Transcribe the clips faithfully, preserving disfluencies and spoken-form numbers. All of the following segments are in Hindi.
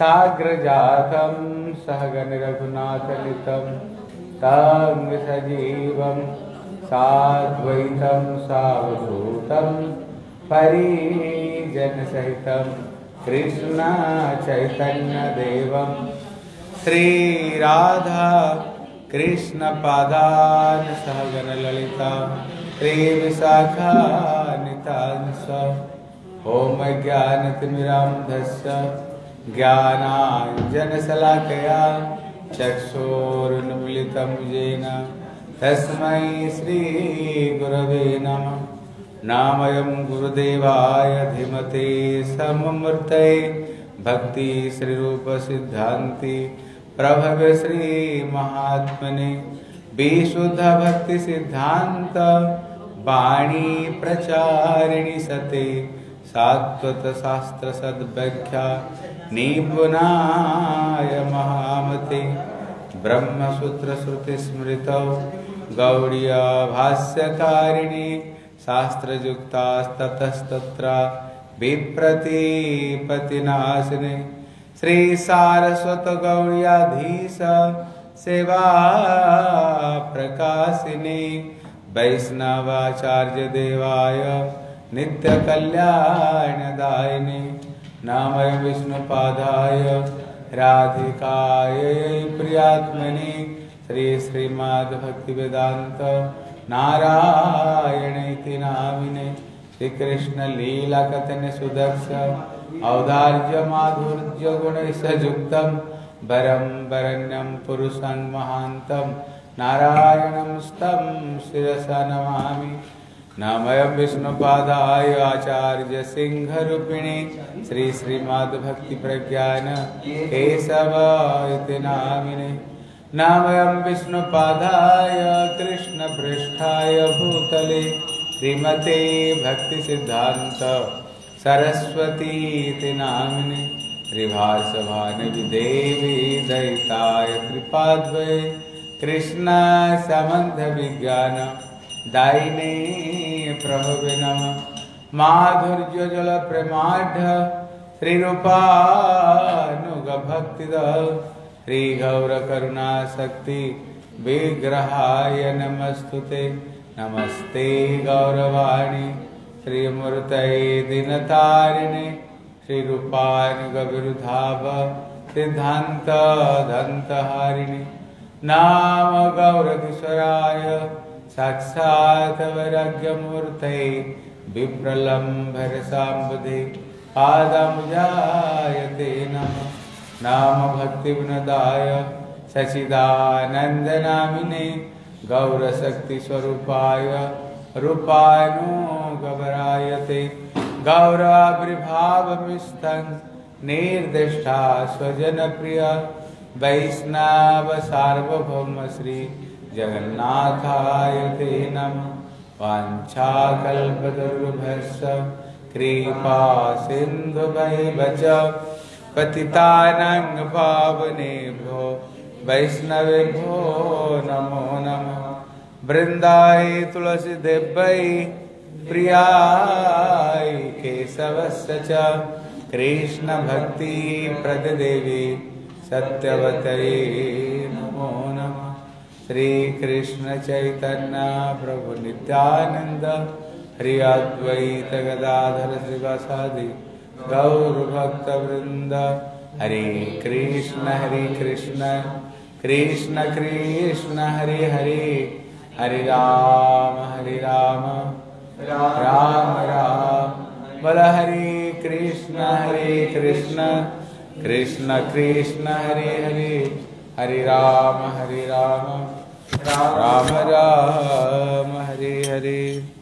साग्रजातं सहगण रघुनाथलितं तं सजीवं साद्वैतं सावधूतं परिजनसहितं कृष्ण चैतन्य देवं श्रीराधा कृष्ण पादान सहगण ललिता श्री विशाखान्वितांश ओम ज्ञानतिमिरान्धस्य ज्ञानाञ्जनशलाकया चक्षुरुन्मीलितं येन तस्मै श्रीगुरवे नमः। नामयं गुरुदेवाय धीमते सममूर्तये भक्ति श्रीरूप सिद्धान्ति प्रभव श्री महात्मने विशुद्ध भक्ति सिद्धांत वाणी प्रचारिणी सते सात्वत शास्त्र सद्व्याख्या निपुणाय महामते ब्रह्मसूत्र श्रुति स्मृतौ गौड़ीय भाष्यकारिणी शास्त्रयुक्तास्ततस्तत्र विप्रतिपत्तिनाशिने श्री सारस्वत गौड़ीयाधीश सेवा प्रकाशिने वैष्णवाचार्य देवाय नित्य कल्याणदायिने नामय विष्णुपादाय राधिकाय प्रियात्मने श्री श्रीमद् भक्तिवेदांत नारायणेति नामिने श्री कृष्ण लीला कथन सुदर्श औदार्य माधुर्य गुणैषयुक्तं वरं वरण्यं पुरुषं महान्तं नारायणं स्तं शिरसा नमामि। नामयं विष्णुपादाय आचार्य सिंहरूपिणे श्री श्रीमद् भक्ति प्रज्ञान केशव इति नामिने नामयं विष्णुपादाय कृष्ण पृष्ठाय भूतले श्रीमते भक्ति सिद्धांत सरस्वती इति नामिने त्रिभाषभानवि देवी दयिताय कृपाद्वये कृष्ण समन्ध विज्ञान दायिने प्रभवे नमः। माधुर्य जल प्रेमाढ श्रीरूपानुग भक्तिद श्री गौर करुणा शक्ति विग्रहाय नमस्तुते नमस्ते गौरवाणी श्रीमूर्तये दिनतारिणे श्रीरूपानुग विरुधाभ सिद्धांत दंतहारिणे नाम गौरकिशोराय साक्षात् वैराग्यमूर्तये विप्रलम्भर सांबुधे पादमुजायते नमः। नाम भक्तिविनोदाय सच्चिदानन्दनामिने गौरशक्तिस्वरूपाय रूपानुगवरायते गौराविर्भावमिस्थं निर्दिष्टा स्वजनप्रिय वैष्णव सार्वभौम श्री जगन्नाथाय ते नमः। वाञ्छाकल्पतरुभ्यश्च कृपा सिन्धुभ्यैव च पतितानां पावनेभ्यो वैष्णवेभ्यो नमो नमः। वृन्दाय तुलसीदेव्यै प्रियाय केशवस्य च कृष्णभक्ति प्रददेवी सत्यवतये नमो नमः। श्री कृष्ण चैतन्य प्रभु नित्यानंद हरि अद्वैत गदाधर श्रीवासादि गौर भक्त वृंद हरे कृष्ण हरे कृष्ण कृष्ण कृष्ण हरे हरे हरे राम हरे राम राम राम बोल हरे कृष्ण हरे कृष्ण कृष्ण कृष्ण हरे हरे हरे राम हरे राम राम राम हरे हरे।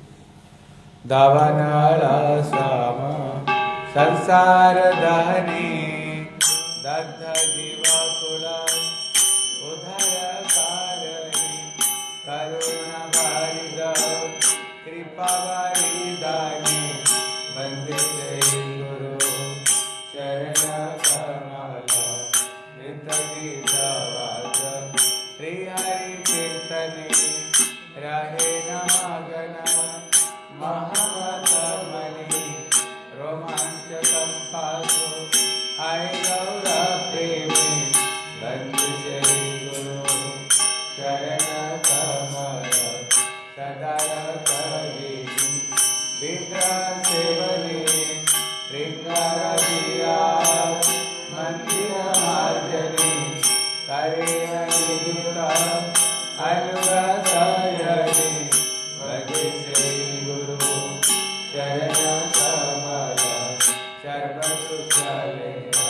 दावानला श्याम संसार दहने दग्ध जीवकुल उधर कारणे करुणा वारिद कृपा वारिदाने वंदे गुरु चरण कमल नित गीतवाद श्री हरि कीर्तने रहे नागन महावतमणि रोमांचकं पासो आय गौरव अनुगतयति भजे श्री गुरु चरण कमल सर्वसुखलेह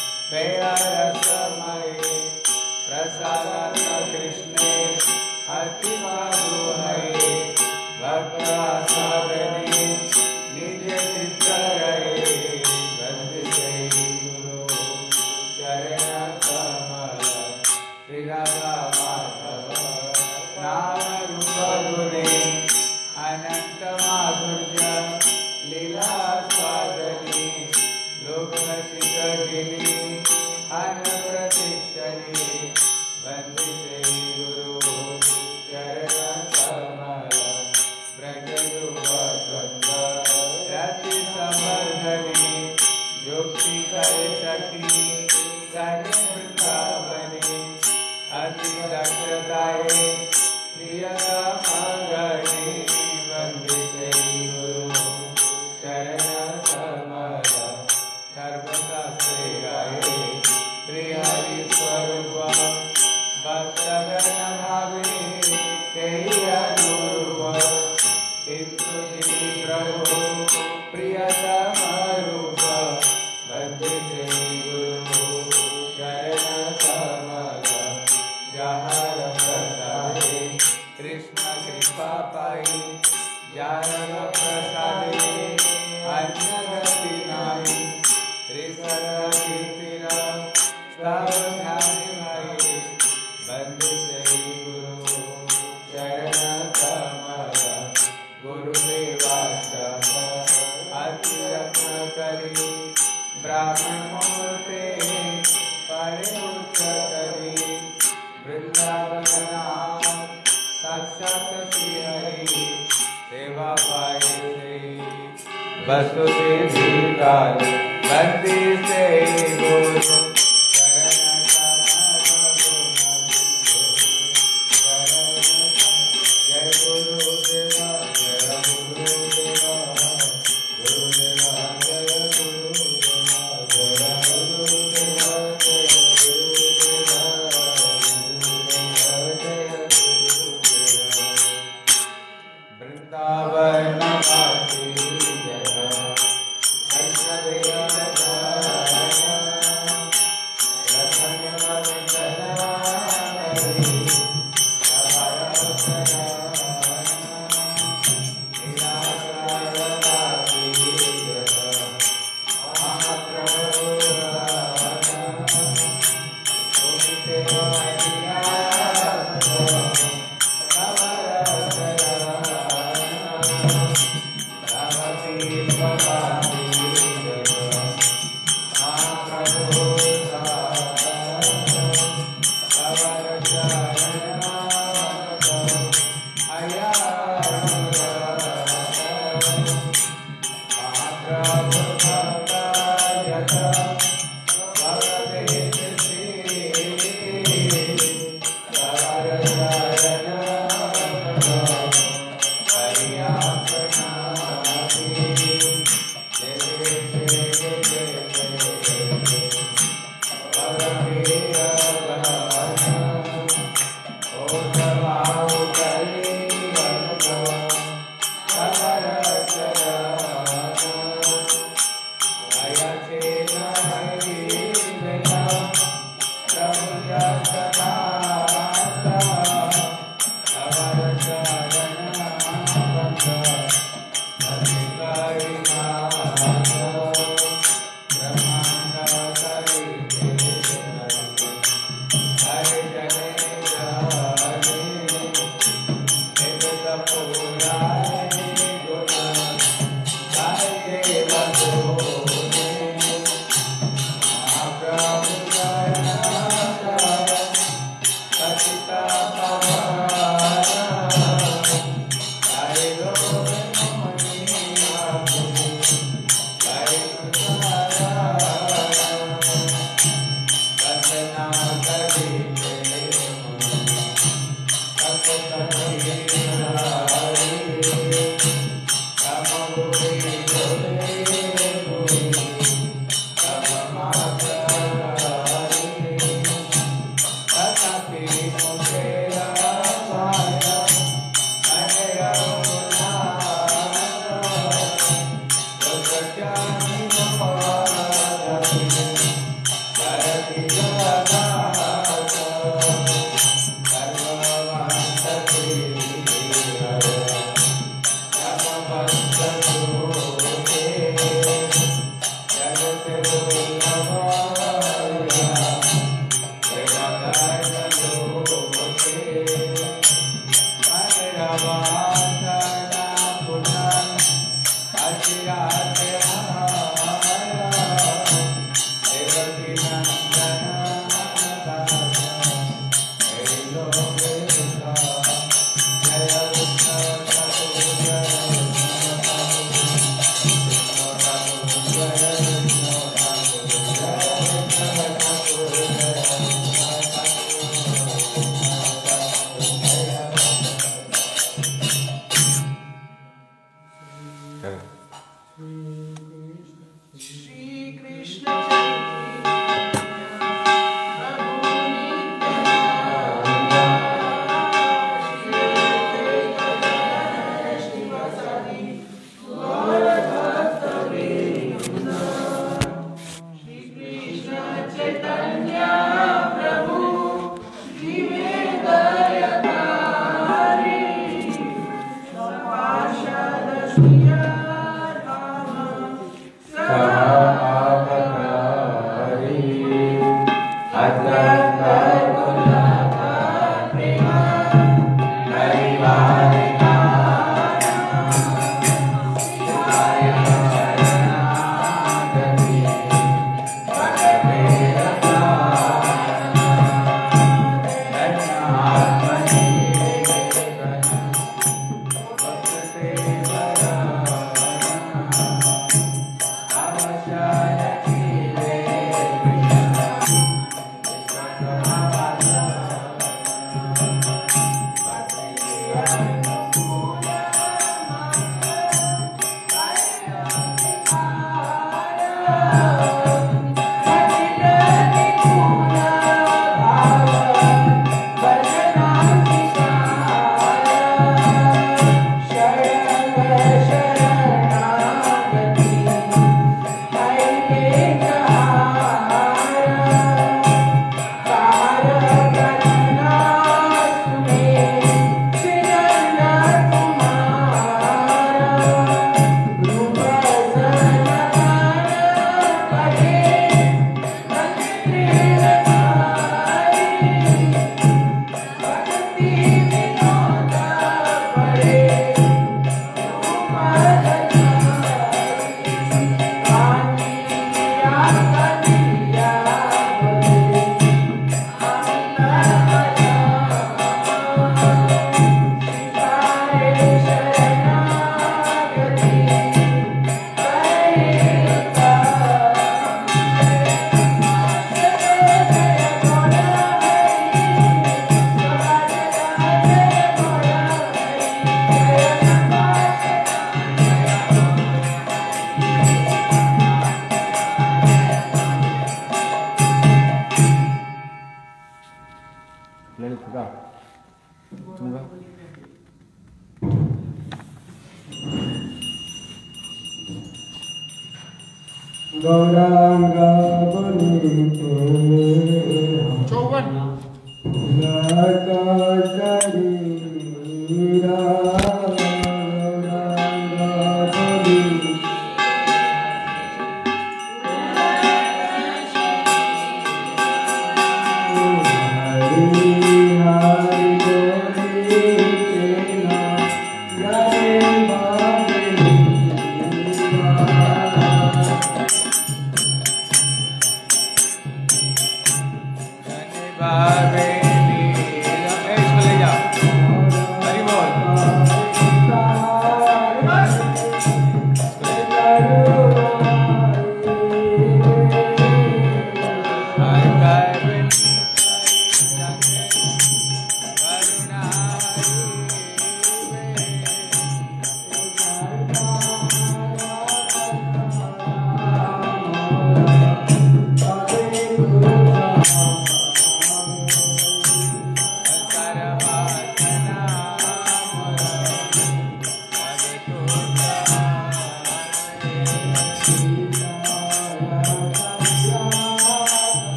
प्रेयरसमये प्रसादत कृष्णे अति मधुमये भक्तासागरे निज चित्तरये वन्दे श्री गुरु चरण कमल श्री राधा माधव नाम रूप गुणे अनंत माधुर्य लीला स्वादनी लोक शिखरिणी अन प्रतीक्षणी वन्दे श्री गुरु चरण कमल ब्रज युगद्वन्द्व रति संवर्धनी युक्ति करे सखी सने वृंदावनी अति दक्षताये प्रियता मंगनी वन्दे श्री गुरु चरण कमल सर्वशास्त्रराये श्रीहरि स्वरूप भक्तगण भावे सेहि अनुरूप किंतु प्रभु प्रियतम रूप वन्दे श्री गुरु चरण कमल जहर प्रसादे कृष्ण कृपा पाई जान प्रसादे अन्य गति नाहि त्रिसर्ग कीर्तिरा स्तव ध्यानि मयि वन्दे श्री गुरु चरण कमल गुरुदेवाष्टक अति रत्न करी ब्राह्मण मूर्ते परे उच्च करी वृंदावन साक्षात श्री हरि सेवा पाए से वसुदेव काल वन्दे श्री गुरु चरण कमल जय गुरुदेव जय गुरुदेव गुरुदेव जय गुरुदेव जय गुरुदेव वृंदावन वासी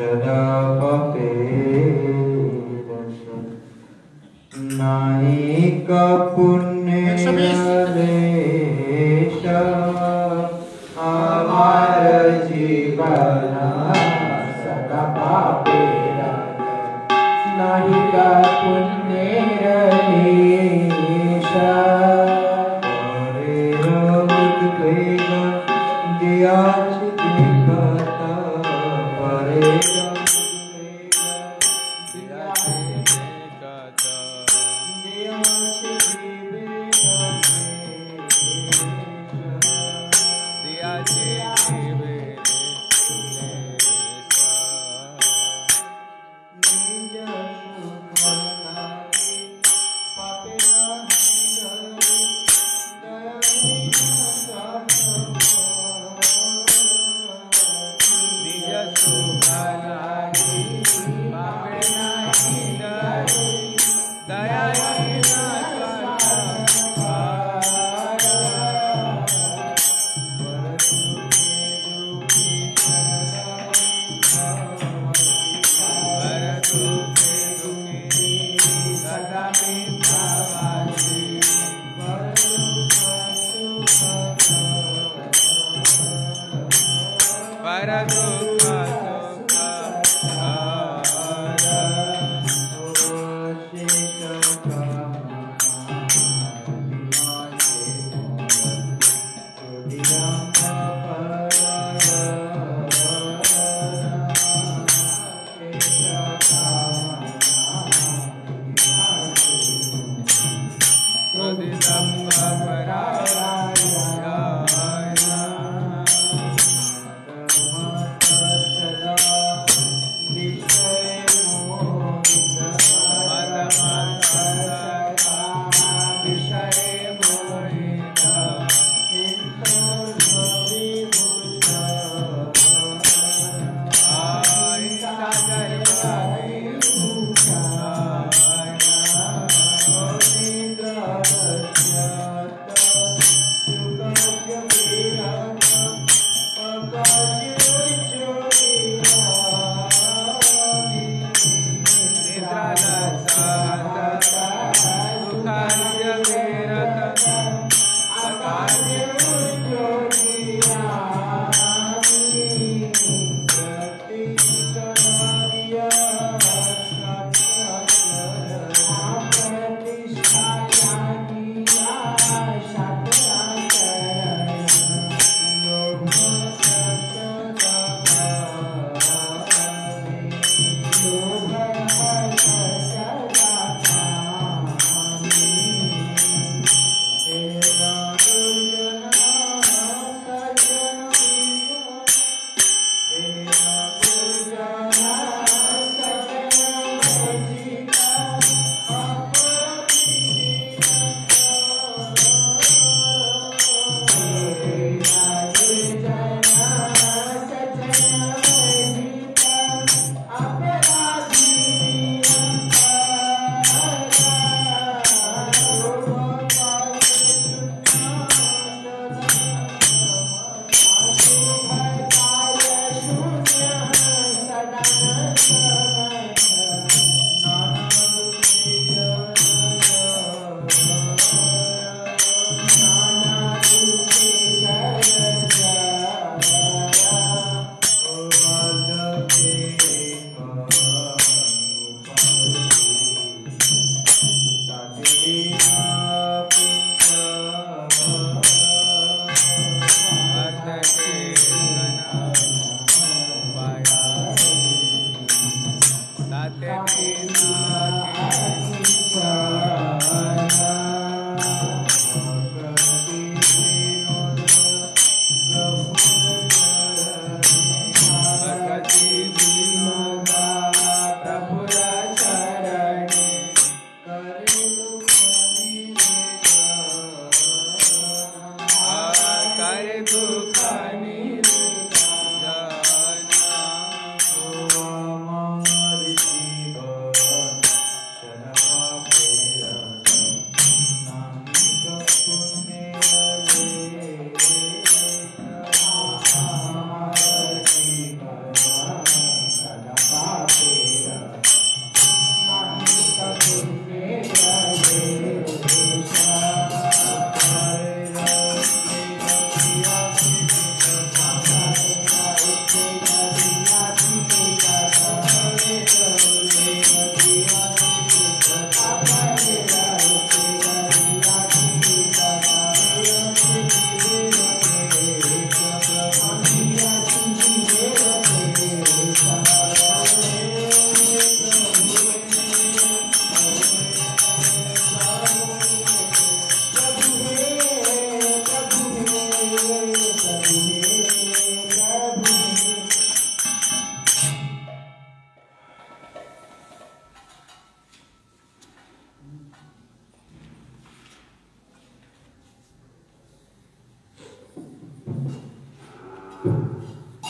सदा पपेरस नाई का पुण्य लेश हमार जीवन सदा पपेरस नाई का पुण्य लेश हरे रघुत वेग दियाच देखता परे रघुत वेग दियाच देखता दियाच जीवे दियाच जीवे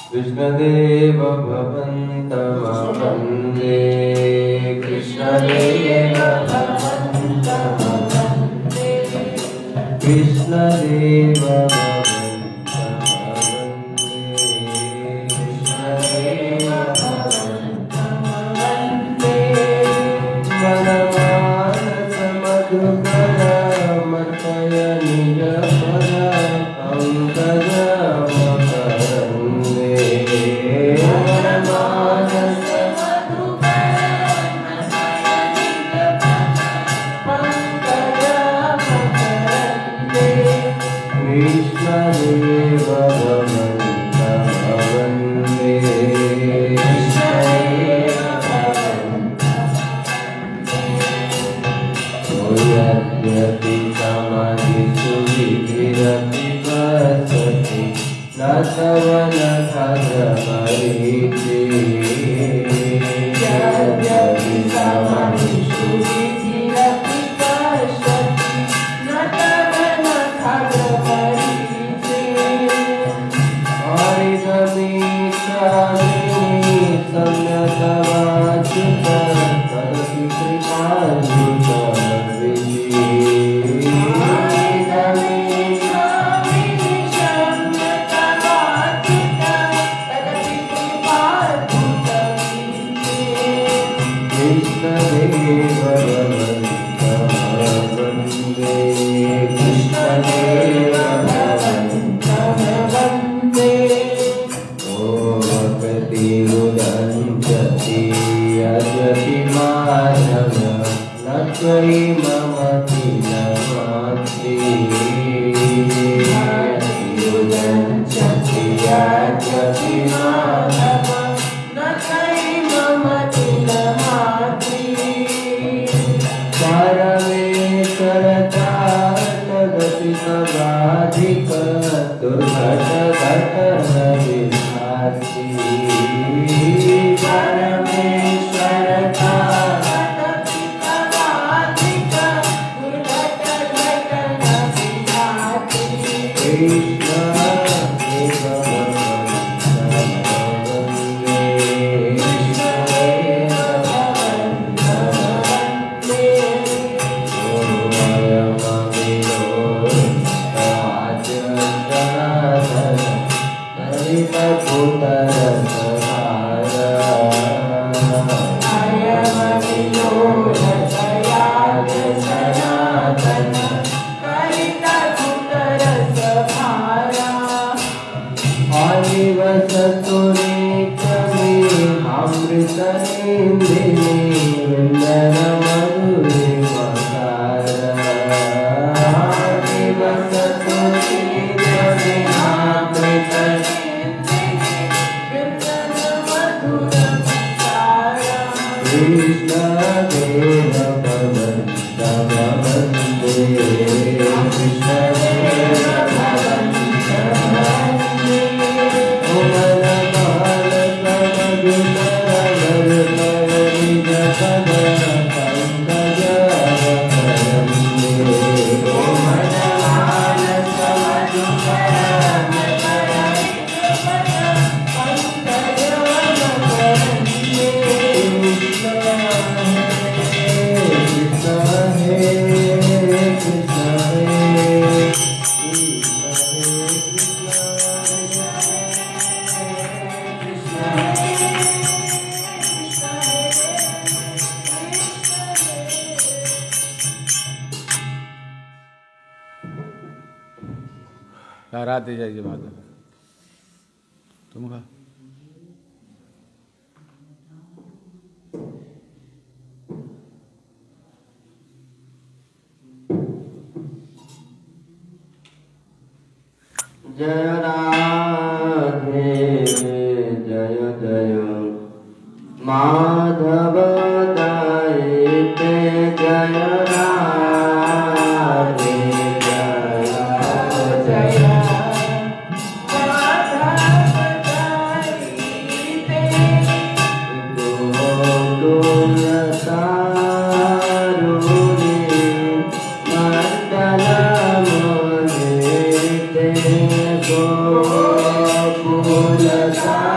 कृष्णदेव भवन्तमहं वन्दे कृष्णदेव भवन्तमहं वन्दे कृष्णदेव लहराते जाइए माता तुम खा जय राधे जय जय माधव दायिते जय राधे जय जय Govinda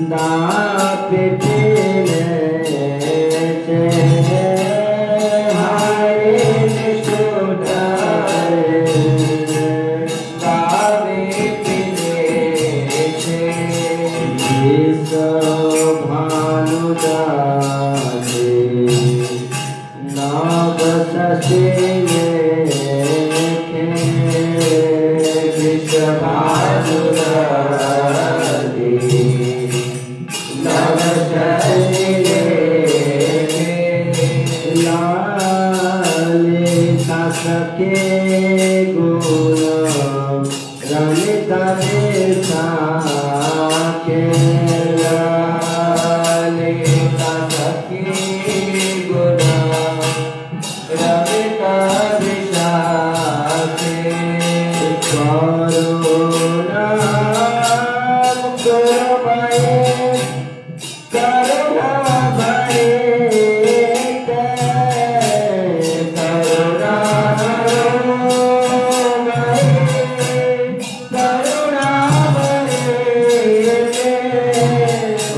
करुणा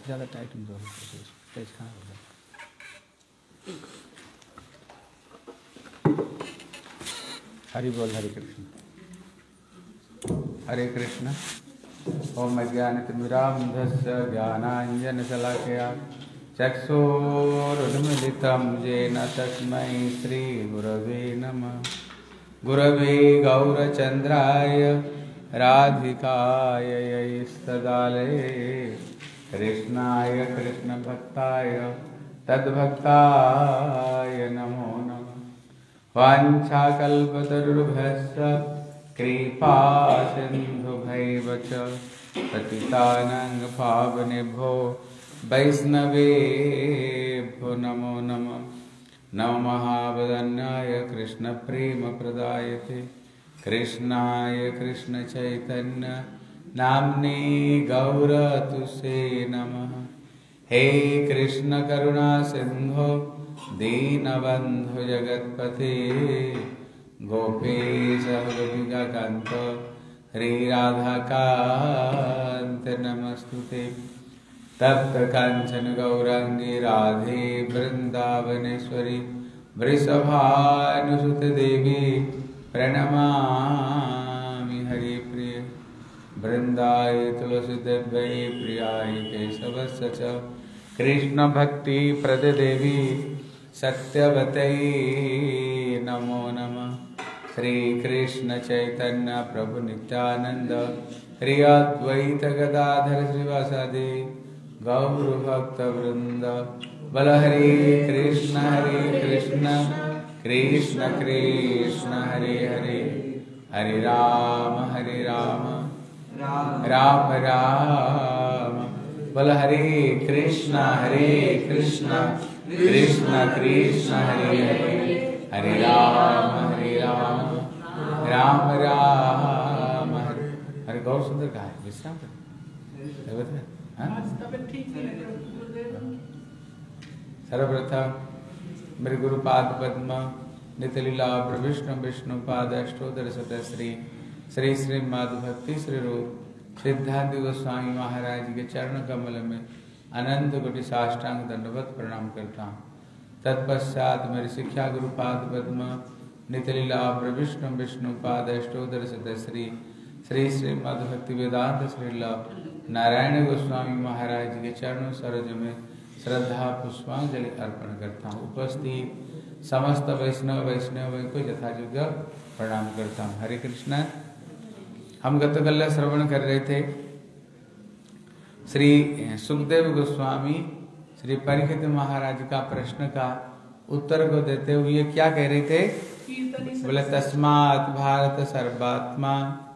ज़्यादा टाइट नहीं दो, तेज कहाँ होगा। हरि बोल, हरे कृष्ण, हरे कृष्ण। ओम अज्ञानतिमिरान्धस्य ज्ञानाञ्जनशलाकया चक्षुरुन्मिलितं येन तस्मै श्रीगुरवे नमः। गुरवे गौरचन्द्राय राधिकाय यैस्तदालये कृष्णाय कृष्णभक्ताय तद्भक्ताय नमो नमः। वाञ्छाकल्पतरुभ्यश्च कृपा सिन्धुभैव च पतितानां पावनेभ्यो वैष्णवेभ्यो नमो नमः। नमो महावदन्याय कृष्णप्रेमप्रदायते कृष्णाय कृष्णचैतन्य नाम्ने गौरतुसे नमः। हे कृष्ण करुणा सिंधो दीनबन्धु जगत्पते गोपेश गोपिकान्त श्री राधाकान्त नमस्तुते। तप्त कांचन गौरांगी राधे वृंदावनेश्वरी वृषभानुसुते देवी प्रणमामि हरिप्रिय। वृंदाय तुलसीदेव्यै प्रियाय केशवस्य च कृष्ण भक्ति प्रद देवी सत्यवतै नमो नमः। श्री कृष्ण चैतन्य प्रभु नित्यानंद श्री अद्वैत गदाधर श्रीवासादि गौर भक्त वृंद बल हरे कृष्ण हरे कृष्ण कृष्ण कृष्ण हरे हरे हरे राम हरे राम राम राम बल हरे कृष्ण हरे कृष्ण कृष्ण कृष्ण हरे हरे हरे राम हरे राम राम राम हरे हरे। गौर सुंदर कहा है, विश्राम कर सर्वप्रथम मेरे गुरुपाद पद्म नितलीला प्रविष्णु विष्णु पाद अष्टोदर सत श्री श्री श्री माधु भक्ति श्री रूप सिद्धांत गोस्वामी महाराज के चरण कमल में अनंत कोटि साष्टांग दंडवत प्रणाम करता हूँ। तत्पश्चात मेरे शिक्षा गुरुपाद पद्म नितलीला प्रविष्णु विष्णु पाद अष्टोदर सत श्री श्री श्री मध्य भक्ति वेदांत श्रीला नारायण गोस्वामी महाराज के चरणों सरोज में श्रद्धा पुष्पांजलि अर्पण करता हूँ। उपस्थित समस्त वैष्णव वैष्णव को यथायोग्य प्रणाम करता हूँ। हरे कृष्ण। हम गतकल्य श्रवण कर रहे थे श्री सुखदेव गोस्वामी श्री परीक्षित महाराज का प्रश्न का उत्तर को देते हुए क्या कह रहे थे? बोले तस्मात् भारत सर्वात्मा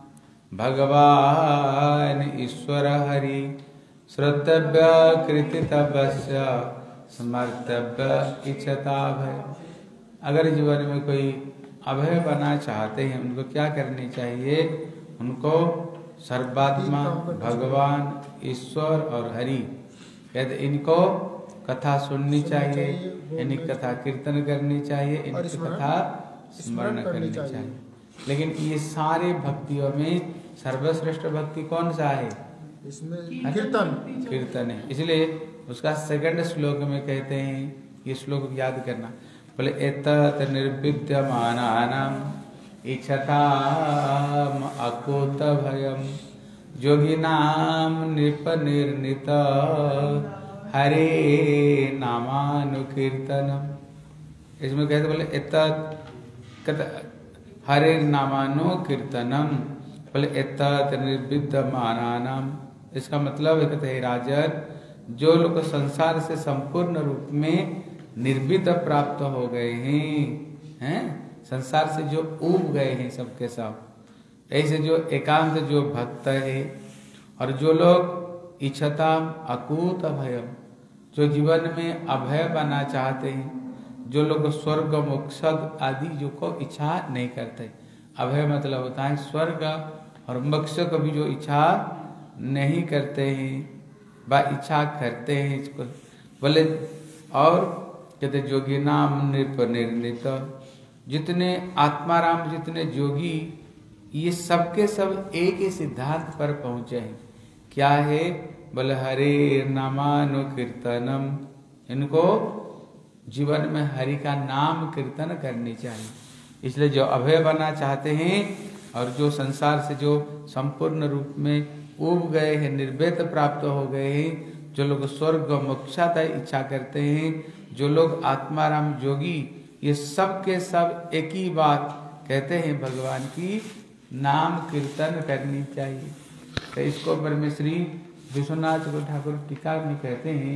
भगवान ईश्वर हरि श्रोतव्य कृतितव्य स्मर्तव्य इच्छता भय। अगर जीवन में कोई अभय बना चाहते हैं उनको क्या करनी चाहिए? उनको सर्वात्मा भगवान ईश्वर और हरि कहते इनको कथा सुननी चाहिए, इनकी कथा कीर्तन करनी चाहिए, इनकी कथा स्मरण करनी चाहिए। लेकिन ये सारे भक्तियों में सर्वश्रेष्ठ भक्ति कौन सा है? इसमें कीर्तन कीर्तन है। इसलिए उसका सेकंड श्लोक में कहते हैं, ये श्लोक याद करना, बोले एतत् निर्विद्यमानानां इच्छताम अकुत भयम योगिनां नृपनिर्णित हरे नामानुकीर्तनम। इसमें कहते बोले एतत् हरे नामानु कीर्तनम, बोले एतत् निर्विद्यमानानां। इसका मतलब है कहते हैं राजन, जो लोग संसार से संपूर्ण रूप में निर्विद प्राप्त हो गए हैं, हैं संसार से जो ऊब गए हैं सबके सब, ऐसे जो एकांत जो भक्त है और जो लोग इच्छताम अकूत अभयम, जो जीवन में अभय बनना चाहते हैं, जो लोग स्वर्ग मोक्ष आदि जो को इच्छा नहीं करते। अभय मतलब होता है स्वर्ग और मोक्ष को भी जो इच्छा नहीं करते हैं व इच्छा करते हैं इसको बोले। और कहते जोगी नाम नृप निर्णित, जितने आत्माराम जितने जोगी ये सबके सब एक ही सिद्धांत पर पहुंचे हैं। क्या है? बोले हरे नामानुकीर्तनम, इनको जीवन में हरि का नाम कीर्तन करनी चाहिए। इसलिए जो अभय बनना चाहते हैं और जो संसार से जो संपूर्ण रूप में उब गए हैं, निर्भेद प्राप्त हो गए हैं, जो लोग स्वर्ग मोक्षाता इच्छा करते हैं, जो लोग आत्माराम जोगी, ये सब के सब एक ही बात कहते हैं भगवान की नाम कीर्तन करनी चाहिए। तो इसको परमेश्वरी विश्वनाथ ठाकुर टीका में कहते हैं,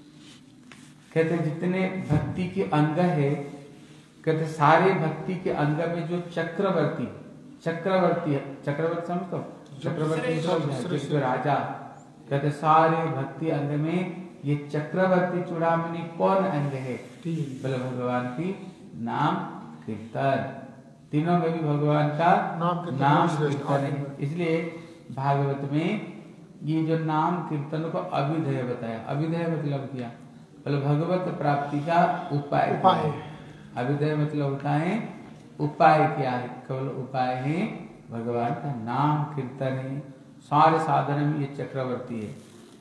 कहते जितने भक्ति के अंग है, कहते सारे भक्ति के अंग में जो चक्रवर्ती चक्रवर्ती है, चक्रवर्ती समझो, चक्रवर्ती जो राजा, कहते सारे भक्ति अंग में ये चक्रवर्ती चूड़ामणि कौन अंग है? बोले भगवान की नाम कीर्तन। तीनों में भी भगवान का नाम कीर्तन नाम श्रेष्ठ कीर्तन है। इसलिए भागवत में ये जो नाम कीर्तन को अभिधेय बताया। अभिधेय मतलब क्या? बोले भगवत प्राप्ति का उपाय। उपाय अभिधेय मतलब होता है उपाय क्या है? केवल उपाय है भगवान का नाम कीर्तन है। सारे साधन में ये चक्रवर्ती है।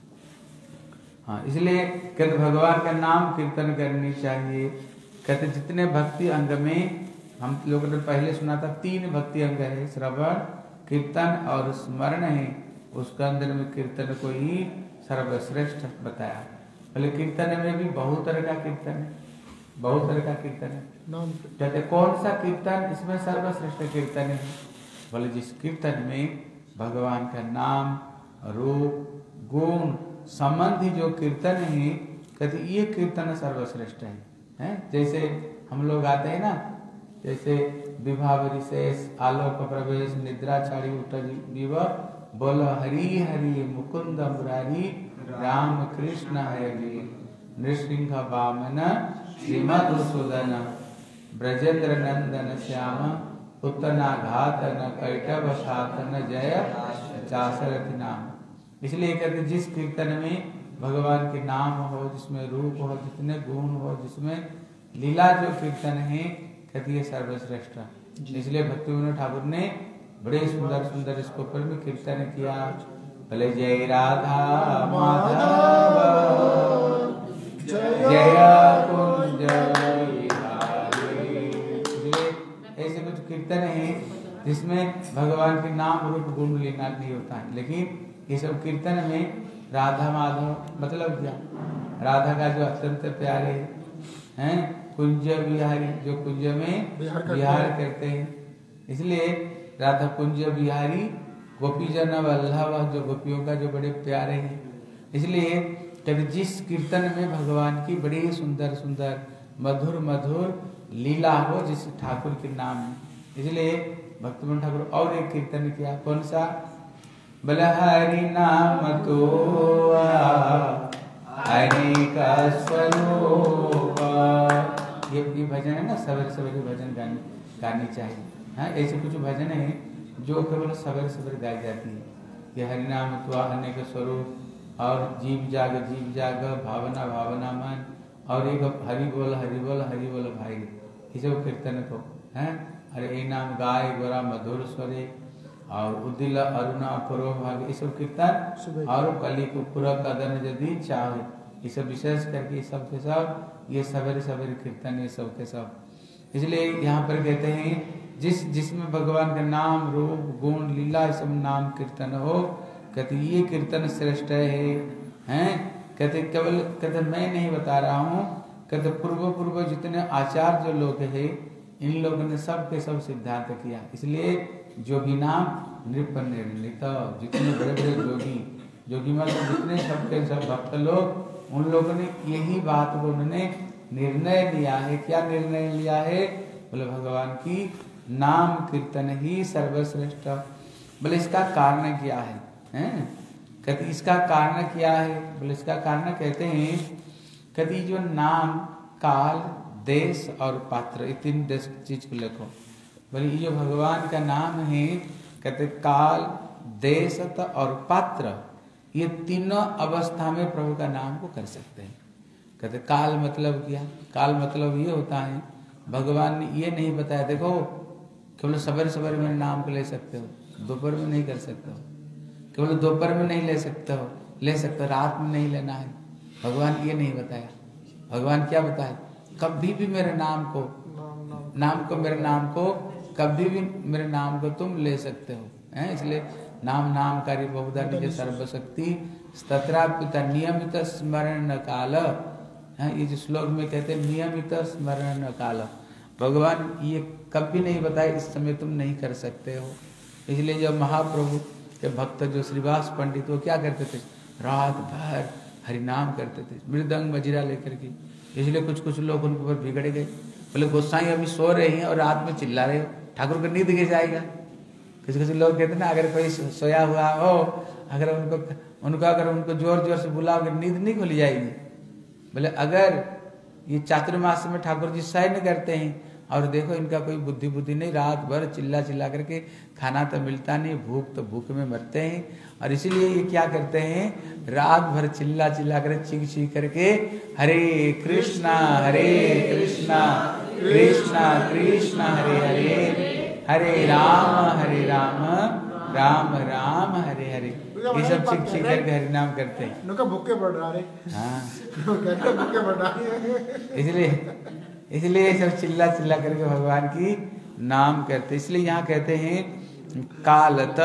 हाँ, इसलिए कहते भगवान का नाम कीर्तन करनी चाहिए। कहते जितने भक्ति अंग में, हम लोगों ने पहले सुना था तीन भक्ति अंग है, श्रवण, कीर्तन और स्मरण है। उसके अंदर में कीर्तन को ही सर्वश्रेष्ठ बताया। पहले कीर्तन में भी बहुत तरह का कीर्तन है, बहुत तरह का कीर्तन है। नाम कहते कौन सा कीर्तन इसमें सर्वश्रेष्ठ कीर्तन है? बोले जिस कीर्तन में भगवान का नाम, रूप, गुण संबंधी जो कीर्तन है, कहते ये कीर्तन सर्वश्रेष्ठ है, है? जैसे हम लोग आते हैं ना, जैसे विवाह विशेष, आलोक प्रवेश, निद्रा छाड़ी उठ विवाह, बोलो हरि हरि मुकुंद मुरारी, राम कृष्ण हरि, नृसिंह वामन श्रीमधुसूदन, ब्रजेंद्र नंदन श्याम, पुतना घातन कैटभ शातन, जय चासरथ नाम। इसलिए कहते जिस कीर्तन में भगवान के नाम हो, जिसमें रूप हो, जितने गुण हो, जिसमें लीला जो कीर्तन है, कहते ये सर्वश्रेष्ठ। इसलिए भक्ति विनोद ठाकुर ने बड़े सुंदर सुंदर इसके ऊपर में कीर्तन किया। भले जय राधा माधव, जय कुंज बिहारी। ऐसे कुछ कीर्तन है जिसमें भगवान के नाम रूप गुण लीला नहीं होता है, लेकिन ये सब कीर्तन में राधा माधव मतलब क्या? राधा का जो अत्यंत प्यारे हैं, कुंज बिहारी, जो कुंज में विहार करते हैं, इसलिए राधा कुंज बिहारी, गोपीजन वल्लभ, जो गोपियों का जो बड़े प्यारे हैं। इसलिए जब जिस कीर्तन में भगवान की बड़ी सुंदर सुंदर मधुर मधुर लीला हो, जिस ठाकुर के नाम में, इसलिए भक्तिविनोद ठाकुर और एक कीर्तन किया। कौन सा? बोले हरि नाम तो हरि का स्वरूप। ये ये भजन है ना, सवेरे सवेरे भजन गाने गानी चाहिए। हाँ, ऐसे कुछ भजन है जो केवल सवेरे सवेरे गाई जाती है। ये हरि नाम तो अनेक स्वरूप, और जीव जाग जीव जाग, भावना भावना मन, और एक हरि बोल हरि बोल हरि बोल भाई, ये सब कीर्तन को है। अरे ए नाम गाय गोरा मधुर स्वरे, और उदिल अरुणा पुरो भाग, ये सब कीर्तन, और कली को पूरा कदन यदि चाहे, ये सब विशेष करके सब के सब ये सवेरे सवेरे कीर्तन ये सब के सब। इसलिए यहाँ पर कहते हैं जिस जिसमें भगवान का नाम रूप गुण लीला सब नाम कीर्तन हो, कहते ये कीर्तन श्रेष्ठ है, हैं? कहते केवल कहते मैं नहीं बता रहा हूँ, कहते पूर्व पूर्व जितने आचार्य जो लोग हैं, इन लोगों ने सब के सब सिद्धांत किया। इसलिए जोगी नाम नृप निर्णित, जितने बड़े बड़े जोगी जोगी मतलब जितने सबके सब भक्त लोग, उन लोगों ने यही बात को उन्होंने निर्णय लिया है। क्या निर्णय लिया है? बोले भगवान की नाम कीर्तन ही सर्वश्रेष्ठ। बोले इसका कारण क्या है, हैं? कहते इसका कारण क्या है? बोले इसका कारण कहते हैं, कहते जो नाम, काल, देश और पात्र, ये तीन देश चीज को लिखो। बोले ये जो भगवान का नाम है, कहते काल, देश और पात्र, ये तीनों अवस्था में प्रभु का नाम को कर सकते हैं। कहते काल मतलब क्या? काल मतलब ये होता है, भगवान ने ये नहीं बताया देखो केवल सवेरे सवेरे में नाम को ले सकते हो, दोपहर में नहीं कर सकते हो, केवल दोपहर में नहीं ले सकते हो, ले सकते हो, रात में नहीं लेना है। भगवान ये नहीं बताया। भगवान क्या बताया? कभी भी मेरे नाम को नाम को मेरे नाम को कभी भी मेरे नाम को तुम ले सकते हो, हैं? इसलिए नाम नामकारी बहुधा निज सर्वशक्ति तत्रा पिता नियमित स्मरण काल, हैं? ये जो श्लोक में कहते हैं नियमित स्मरण काल, भगवान ये कभी नहीं बताया इस समय तुम नहीं कर सकते हो। इसलिए जब महाप्रभु के भक्त जो श्रीवास पंडित वो क्या करते थे? रात भर हरिनाम करते थे, मृदंग मजीरा लेकर के। इसलिए कुछ कुछ लोग उनके ऊपर बिगड़ गए, बोले गोसाई अभी सो रहे हैं और रात में चिल्ला रहे हो, ठाकुर को नींद गिर जाएगा। किसी किसी लोग कहते हैं ना, अगर कोई सोया हुआ हो, अगर उनको उनको अगर उनको जोर जोर से बुलाओगे नींद नहीं खुल जाएगी। बोले अगर ये चातुर्मास में ठाकुर जी शयन करते हैं और देखो इनका कोई बुद्धि बुद्धि नहीं, रात भर चिल्ला चिल्ला करके खाना तो मिलता नहीं, भूख तो भूख में मरते हैं, और इसीलिए ये क्या करते हैं? रात भर चिल्ला चिल्ला कर चीख चीख करके हरे कृष्णा हरे कृष्णा कृष्णा कृष्णा हरे हरे हरे राम हरे राम राम राम हरे हरे, ये सब चीख चीख करके हरिनाम करते हैं। उनका भूखे पड़ रहा है। हाँ, भूखे पड़ रहा है। इसलिए इसलिए सब चिल्ला चिल्ला करके भगवान की नाम करते। इसलिए यहाँ कहते हैं कालत,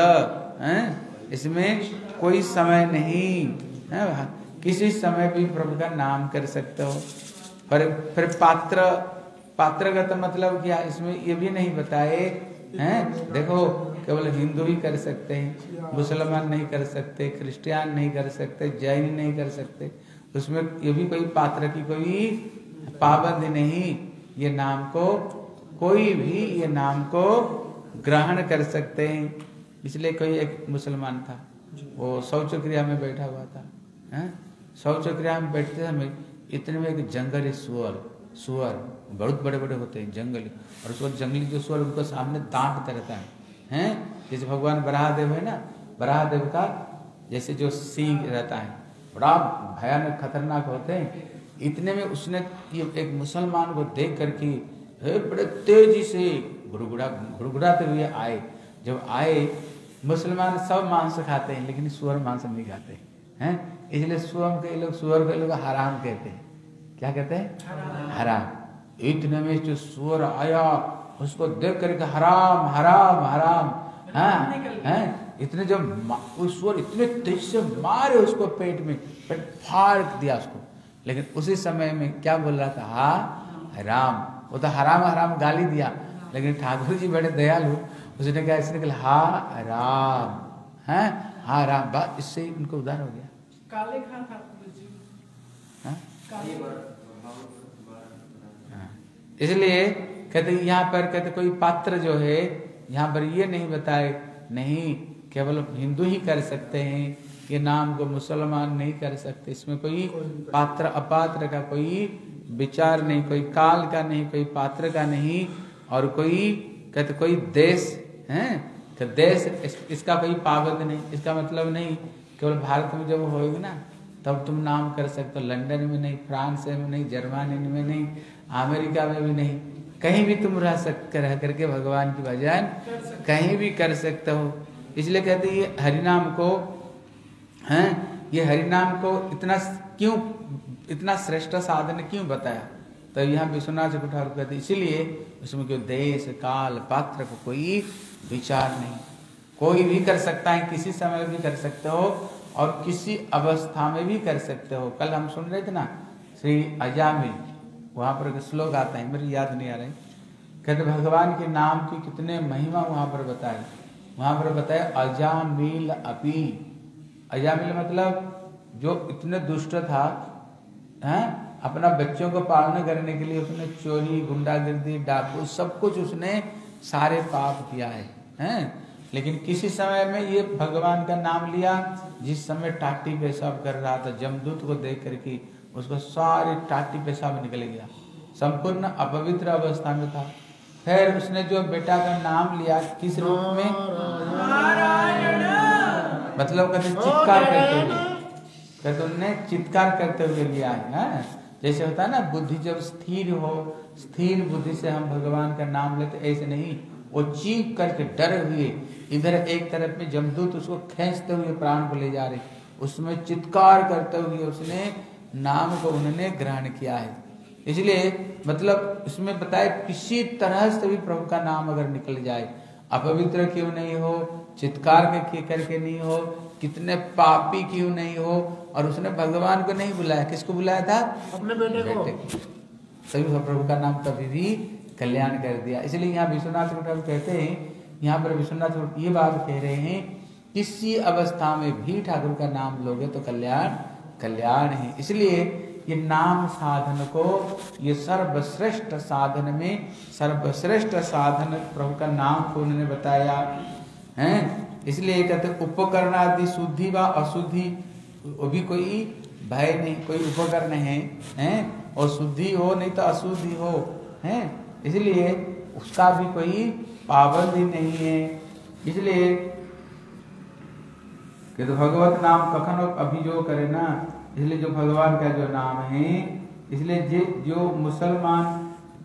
हैं? इसमें कोई समय नहीं है, किसी समय भी प्रभु का नाम कर सकते हो। पर फिर पात्र पात्रगत मतलब क्या? इसमें ये भी नहीं बताए हैं। देखो केवल हिंदू ही कर सकते हैं, मुसलमान नहीं कर सकते, क्रिश्चियन नहीं कर सकते, जैन नहीं कर सकते। उसमें ये भी कोई पात्र की कोई पाबंदी नहीं। ये नाम को कोई भी ये नाम को ग्रहण कर सकते हैं। इसलिए कोई एक मुसलमान था, वो शौच क्रिया में बैठा हुआ था, हैं? शौच क्रिया में बैठते समय इतने में एक जंगली सुअर सुअर बहुत बड़े बड़े होते हैं जंगली, और उसको जंगली जो सुअर उनको सामने डांटता रहता है, हैं? जैसे भगवान बराहदेव है ना, बराहदेव का जैसे जो सींग रहता है बड़ा भयानक खतरनाक होते हैं। इतने में उसने ये एक मुसलमान को देख करके बड़े तेजी से घुड़घुड़ा घुड़घुड़ाते हुए आए। जब आए, मुसलमान सब मांस खाते हैं लेकिन सुअर मांस नहीं खाते हैं, इसलिए सुअर के लोग सुअर के लोग हराम कहते हैं। क्या कहते हैं? हराम। इतने में जो सुअर आया उसको देख करके हराम हराम हराम, हाँ हैं? इतने जब उस सुअर इतने तेज से मारे उसको पेट में, पेट फाड़ दिया उसको। लेकिन उसी समय में क्या बोल रहा था? हा हराम। वो तो हराम हराम गाली दिया, लेकिन ठाकुर जी बड़े दयालु, उसने कहा इसने कहा हा राम है, हा राम। बात इससे उनको उद्धार हो गया। काले खान ठाकुर जी, हाँ? इसलिए कहते यहाँ पर कहते कोई पात्र जो है यहाँ पर ये नहीं बताए, नहीं केवल हिंदू ही कर सकते हैं ये नाम को, मुसलमान नहीं कर सकते। इसमें कोई पात्र अपात्र का कोई विचार नहीं, कोई काल का नहीं, कोई पात्र का नहीं, और कोई कहते कोई देश है तो देश इस, इसका कोई पाबंद नहीं। इसका मतलब नहीं केवल भारत में जब होएगा ना तब तुम नाम कर सकते हो, लंदन में नहीं, फ्रांस में नहीं, जर्मनी में नहीं, अमेरिका में भी नहीं, कहीं भी तुम रह सकते, रह करके भगवान की भजन कहीं भी कर सकते हो। इसलिए कहते हैं ये हरिनाम को हैं, ये हरिनाम को इतना क्यों, इतना श्रेष्ठ साधन क्यों बताया? तो यहाँ विश्वनाथ ठाकुर कहते इसीलिए उसमें कोई देश काल पात्र को कोई विचार नहीं, कोई भी कर सकता है, किसी समय भी कर सकते हो और किसी अवस्था में भी कर सकते हो। कल हम सुन रहे थे ना श्री अजामिल, वहाँ पर एक श्लोक आता है, मेरी याद नहीं आ रही, कहते भगवान के नाम की कितने महिमा वहाँ पर बताए। वहाँ पर बताया अजामिल अपी, अजामिल मतलब जो इतने दुष्ट था, हैं? अपना बच्चों को पालना करने के लिए उसने चोरी, गुंडागर्दी, डाकू सब कुछ उसने सारे पाप किया है, हैं? लेकिन किसी समय में ये भगवान का नाम लिया, जिस समय टाटी पेशाब कर रहा था, जमदूत को देख करके उसको सारी टाटी पेशाब निकल गया, संपूर्ण अपवित्र अवस्था में था। फिर उसने जो बेटा का नाम लिया किस रूप में? मतलब कहते चित्कार करते हुए, कहते उन्होंने चित्कार करते हुए लिया है। जैसे होता है ना बुद्धि जब स्थिर हो, स्थिर बुद्धि से हम भगवान का नाम लेते, ऐसे नहीं, वो चीख करके डरे हुए, इधर एक तरफ में जमदूत उसको खींचते हुए प्राण को ले जा रहे, उसमें चित्कार करते हुए उसने नाम को उन्होंने ग्रहण किया है। इसलिए मतलब इसमें बताए किसी तरह से भी प्रभु का नाम अगर निकल जाए, अपवित्र क्यों नहीं हो, चित्कार के करके नहीं हो, कितने पापी क्यों नहीं हो, और उसने भगवान को नहीं बुलाया, किसको बुलाया था? अपने बेटे को। तभी प्रभु का नाम कभी भी कल्याण कर दिया। इसलिए यहाँ विश्वनाथ ठाकुर कहते हैं, यहाँ पर विश्वनाथ ये बात कह रहे हैं, किसी अवस्था में भी ठाकुर का नाम लोगे तो कल्याण कल्याण है। इसलिए ये नाम साधन को, ये सर्वश्रेष्ठ साधन में सर्वश्रेष्ठ साधन प्रभु का नाम को उन्होंने बताया है। इसलिए कहते उपकरण आदि शुद्धि व अशुद्धि, वो भी कोई भय नहीं, कोई उपकरण है, हैं? और शुद्धि हो नहीं तो अशुद्धि हो, हैं? इसलिए उसका भी कोई पाबंदी नहीं है। इसलिए कि तो भगवत नाम कखन अभियोग करे ना, इसलिए जो भगवान का जो नाम है, इसलिए जे जो मुसलमान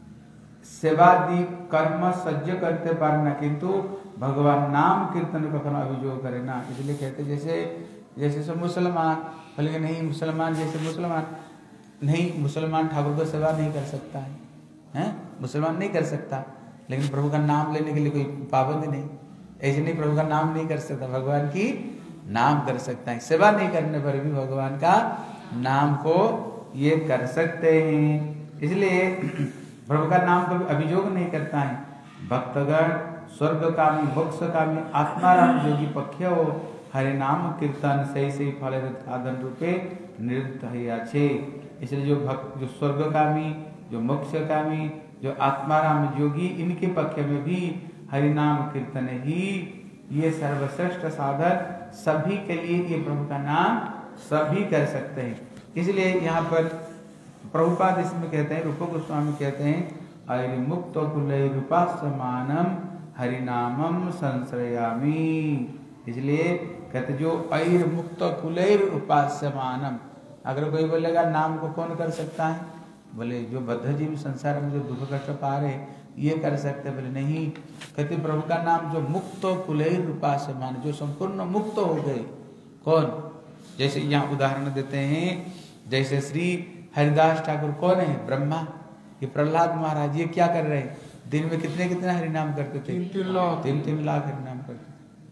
सेवादि कर्म सज्ज करते पर न, किंतु भगवान नाम कीर्तन कखन अभियोग करे ना। इसलिए कहते जैसे जैसे सब मुसलमान बोले नहीं, मुसलमान जैसे मुसलमान नहीं, मुसलमान ठाकुर को सेवा नहीं कर सकता है, हैं? मुसलमान नहीं कर सकता, लेकिन प्रभु का नाम लेने के लिए कोई पाबंदी नहीं। ऐसे नहीं प्रभु का नाम नहीं कर सकता, भगवान की नाम कर सकता है। सेवा नहीं करने पर भी भगवान का नाम को ये कर सकते हैं। इसलिए प्रभु का नाम कभी अभियोग नहीं करता है। भक्तगण स्वर्गकामी मोक्षकामी आत्माराम योगी पक्ष हो, हरे नाम कीर्तन सही सही फल साधन रूपे निरुद्ध है अच्छे। इसलिए जो भक्त जो स्वर्गकामी, जो मोक्षकामी, जो आत्माराम योगी, इनके पक्ष में भी हरि नाम कीर्तन ही ये सर्वश्रेष्ठ साधन सभी के लिए, ये प्रभु का नाम सभी कर सकते हैं। इसलिए यहाँ पर प्रभुपाद इसमें कहते हैं, रूप गोस्वामी कहते हैं, अरि मुक्त कुलय रूपासमानम हरिनामम संश्रयामी। इसलिए कहते जो ऐर मुक्त कुलैर उपास्यमानम, अगर कोई बोलेगा नाम को कौन कर सकता है, बोले जो बद्ध जीव संसार में जो दुख कष्ट पा रहे ये कर सकते, बोले नहीं। कहते प्रभु का नाम जो मुक्त कुलैर उपास्यमान, जो संपूर्ण मुक्त हो गए, कौन? जैसे यहाँ उदाहरण देते हैं, जैसे श्री हरिदास ठाकुर कौन है? ब्रह्मा। ये प्रहलाद महाराज ये क्या कर रहे हैं? दिन में कितने कितने हरिनाम करते थे? तीन तीन लाख तीन तीन लाख हरिनाम करते।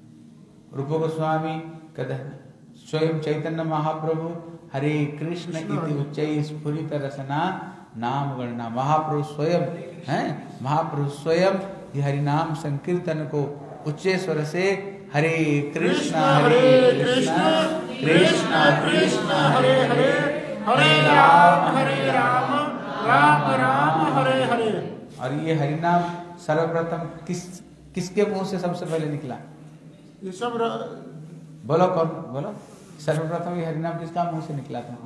रूप गोस्वामी कहते स्वयं चैतन्य महाप्रभु हरे कृष्ण इति उच्चै स्फुरित रसना नाम गणना। महाप्रभु स्वयं हैं, महाप्रभु स्वयं ये हरिनाम संकीर्तन को उच्च स्वर से हरे कृष्ण हरे कृष्ण कृष्ण कृष्ण हरे हरे, हरे राम हरे राम राम राम हरे हरे। और ये हरिनाम सर्वप्रथम किस किसके मुंह से सबसे पहले निकला? ये सब र... बोलो कौन? बोलो सर्वप्रथम ये हरिनाम किसका मुंह से निकला था?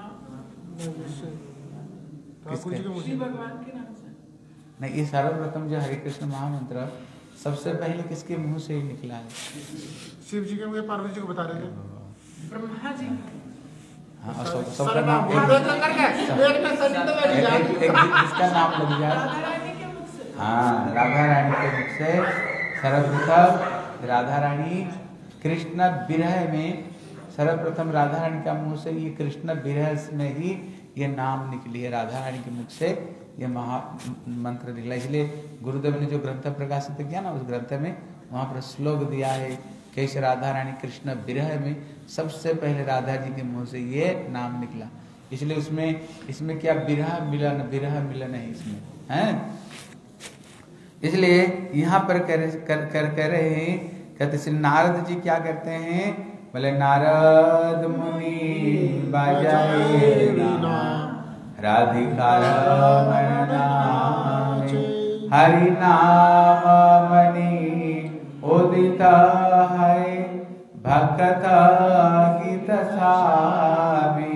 ठाकुर जी के मुंह श्री से। भगवान के नाम से। नहीं, ये सर्वप्रथम जो हरे कृष्ण महामंत्र सबसे पहले किसके मुंह से ही निकला है? शिव जी के मुझे पार्वती जी को बता रहे थे। ब्रह्मा जी हाँ, और सब सबका सारा नाम नाम एक एक करके एक में सनी तो मेरी एक- जान। एक- एक किसका नाम लग जाए? राधा रानी के मुख से। हाँ, राधा रानी के मुख से सर्वप्रथम राधा रानी कृष्ण विरह में, सर्वप्रथम राधा रानी का मुंह से ये कृष्ण विरह में ही ये नाम निकली है। राधा रानी के मुख से ये महा मंत्र निकला। इसलिए गुरुदेव ने जो ग्रंथ प्रकाशित किया ना, उस ग्रंथ में वहाँ पर श्लोक दिया है कैसे राधा रानी कृष्ण विरह में सबसे पहले राधा जी के मुंह से ये नाम निकला। इसलिए उसमें इसमें क्या विरह मिलन, विरह मिलन है इसमें, हैं? इसलिए यहाँ पर कह कर, कर, कह रहे हैं, कहते श्री नारद जी क्या करते हैं? बोले नारद मुनि बजाए वीणा, राधिका रमण नाम, हरि नाम मणि उदित है, भक्त गीत सामी,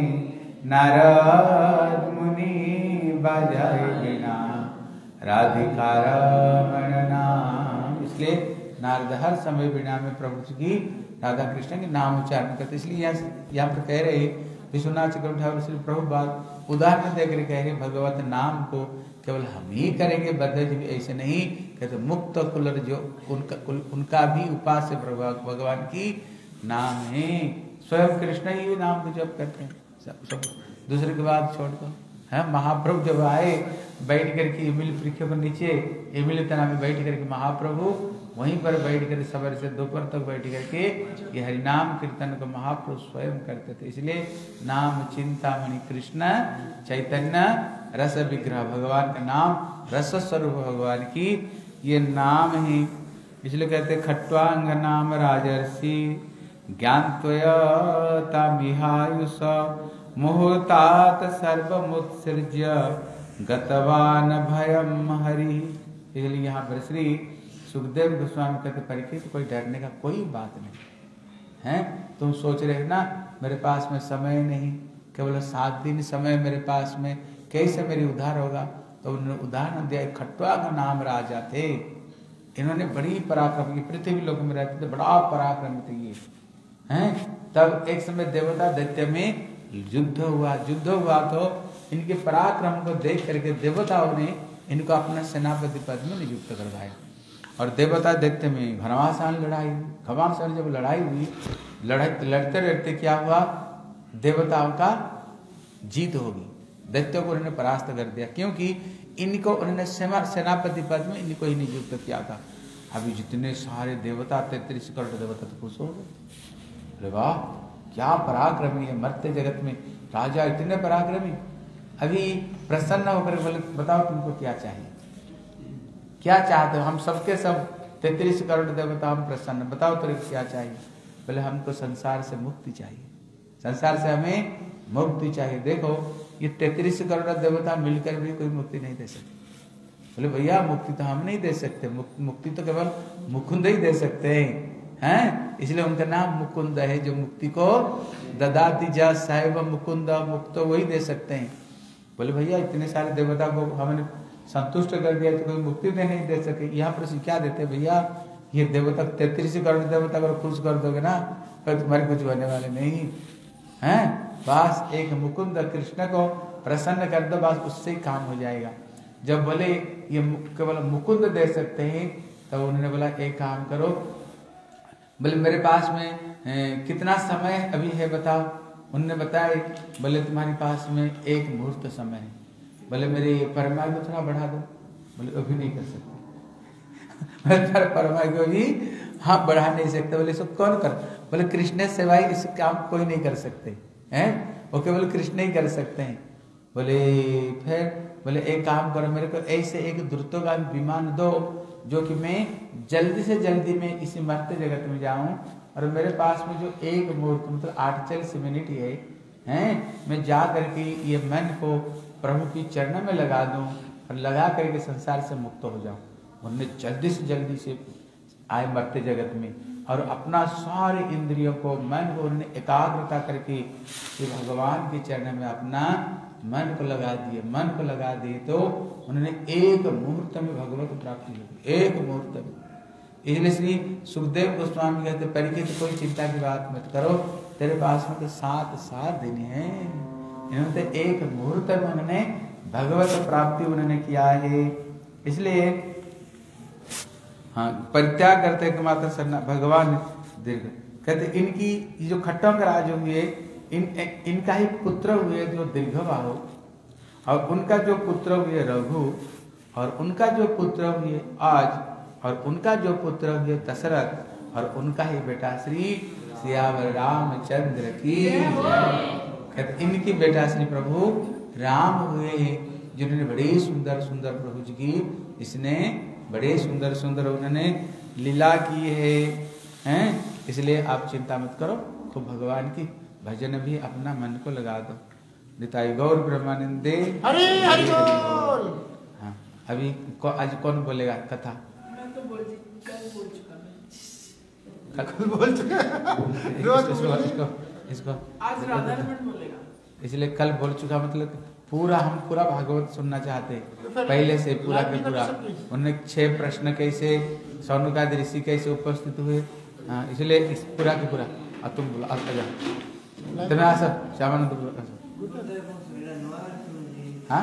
नारद मुनि बजाए वीणा, राधिका रमण नाम। इसलिए नारद हर समय वीणा में प्रभु की, राधा कृष्ण के नाम उच्चारण करते। इसलिए यहाँ यहाँ पर कह रहे विश्वनाथ चक्रवर्ती ठाकुर श्री प्रभु बात उदाहरण देकर कह रहे भगवत नाम को केवल हम ही करेंगे, बद्ध जी भी ऐसे नहीं कहते। मुक्त कुलर जो उनका उनका भी उपास्य भगवान की नाम है। स्वयं कृष्ण ही नाम को जप करते हैं, सब सब दूसरे की बात छोड़ दो। है महाप्रभु जब आए बैठ करके इमिल वृक्ष पर नीचे इमिल तना में बैठ करके महाप्रभु वहीं पर बैठ कर सवेरे से दोपहर तक बैठ करके ये हरिनाम कीर्तन को महाप्रभु स्वयं करते थे। इसलिए नाम चिंतामणि कृष्ण चैतन्य रस विग्रह, भगवान का नाम रस स्वरूप भगवान की ये नाम ही, इसलिए कहते खट्वांग नाम राजर्षि ज्ञानत्वया मिहायुष मुहूर्तात सर्वमुत्सृज्य गतवान भयम हरि। इसलिए यहाँ पर श्री सुखदेव गोस्वामी कहते परीक्षित कोई डरने का कोई बात नहीं है। तुम सोच रहे ना मेरे पास में समय नहीं, केवल सात दिन समय मेरे पास में, कैसे मेरी उद्धार होगा? तो उन्होंने उदाहरण दिया, खट्वा का नाम राजा थे, इन्होंने बड़ी पराक्रम की, पृथ्वी लोक में रहते थे, बड़ा पराक्रम थे ये हैं। तब एक समय देवता दैत्य में युद्ध हुआ, युद्ध हुआ तो इनके पराक्रम को देख करके देवताओं ने इनको अपना सेनापति पद में नियुक्त करवाया। और देवता दैत्य में घमासान लड़ाई हुई। घमासान जब लड़ाई हुई, लड़ाई लड़ते लड़ते क्या हुआ, देवताओं का जीत हो गई, दैत्यों को उन्होंने परास्त कर दिया, क्योंकि इनको उन्होंने सेनापति पद में इनको ही नियुक्त किया था। अभी जितने सारे देवता, तैंतीस करोड़ देवता तो खुश हो गए, अरे वाह क्या पराक्रमी है, मरते जगत में राजा इतने पराक्रमी। अभी प्रसन्न होकर बोले बताओ तुमको क्या चाहिए, क्या चाहते हो? हम सबके सब तैंतीस करोड़ देवता हम प्रसन्न, बताओ तेरे क्या चाहिए? बोले हमको संसार से मुक्ति चाहिए, संसार से हमें मुक्ति चाहिए। देखो ये तैंतीस करोड़ देवता मिलकर भी कोई मुक्ति नहीं दे सकते। बोले भैया मुक्ति तो हम नहीं दे सकते, मुक्ति तो केवल मुकुंद ही दे सकते हैं हैं, इसलिए उनका नाम मुकुंद है, जो मुक्ति को ददाति जा साहिब मुकुंद, मुक्त वही दे सकते हैं। बोले भैया इतने सारे देवता को हमने संतुष्ट कर दिया तो कोई मुक्ति दे नहीं दे सके, यहाँ पर क्या देते भैया? ये देवता तैंतीस करोड़ देवता को खुश कर दोगे ना फिर तुम्हारे कुछ होने वाले नहीं हैं। बस एक मुकुंद कृष्ण को प्रसन्न कर दो, बस उससे ही काम हो जाएगा। जब बोले ये केवल मुकुंद दे सकते हैं तब तो उन्होंने बोला एक काम करो, बोले मेरे पास में ए, कितना समय अभी है बताओ? उन्होंने बताया बोले तुम्हारे पास में एक मुहूर्त समय है। बोले मेरे परमायु को थोड़ा बढ़ा दो। बोले अभी नहीं कर सकते परमायु को भी हाँ बढ़ा नहीं सकते। बोले सब कौन कर? बोले कृष्ण सेवाई इस काम कोई नहीं कर सकते हैं, वो केवल कृष्ण ही कर सकते हैं। बोले फिर बोले एक काम करो, मेरे को ऐसे एक द्रुतगामी विमान दो जो कि मैं जल्दी से जल्दी में इसी मरते जगत में जाऊं, और मेरे पास में जो एक मुहूर्त मतलब आठ चालीस मिनट ही है हैं, मैं जा करके ये मन को प्रभु की चरणों में लगा दूं और लगा करके संसार से मुक्त हो जाऊं। उन्होंने जल्दी से जल्दी से आए मरते जगत में और अपना सारे इंद्रियों को मन को उन्होंने एकाग्रता करके भगवान के चरण में अपना मन को लगा दिए। मन को लगा दिए तो उन्होंने एक मुहूर्त में भगवत प्राप्ति होगी, एक मुहूर्त में। इसलिए श्री सुखदेव गोस्वामी कहते परीक्षित कोई चिंता की बात मत करो, तेरे पास में तो सात सात दिन है। इन्होंने तो एक मुहूर्त में उन्होंने भगवत प्राप्ति उन्होंने किया है। इसलिए हाँ परित्याग करते कि मात्र सन्ना भगवान दीर्घ कहते इनकी जो खट्टों का राज हुए इन इनका ही पुत्र हुए जो दीर्घबाहु, और उनका जो पुत्र हुए रघु, और उनका जो पुत्र हुए आज, और उनका जो पुत्र हुए दशरथ, और उनका ही बेटा श्री सियावर रामचंद्र की कहते इनकी बेटा श्री प्रभु राम हुए जिन्होंने बड़े सुंदर सुंदर प्रभु जी की इसने बड़े सुंदर सुंदर उन्होंने लीला की है हैं। इसलिए आप चिंता मत करो, तो भगवान की भजन भी अपना मन को लगा दो। निताई गौर ब्रह्मानंदे हरि हरि बोल। हाँ अभी को, आज कौन बोलेगा कथा? मैं तो बोल कल बोल चुका मैं। कल बोल चुका इसको, इसको, इसको, इसको आज राधा रमन बोलेगा। इसलिए कल बोल चुका मतलब पूरा हम पूरा भागवत सुनना चाहते हैं पहले से पूरा के पूरा। उन्होंने छह प्रश्न कैसे सौनकाद ऋषि कैसे उपस्थित हुए, हाँ इसलिए इस पूरा के पूरा। अब तुम बोला आ जा तुम्हें आ सब श्यामानंद हाँ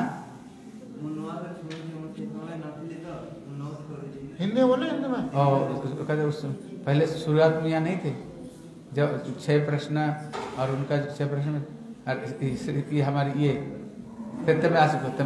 हिंदी बोले हिंदी में और कहते उस पहले शुरुआत में यहाँ नहीं थे, जो छह प्रश्न और उनका जो छह प्रश्न ये हमारी ये तेते में आ सको तुम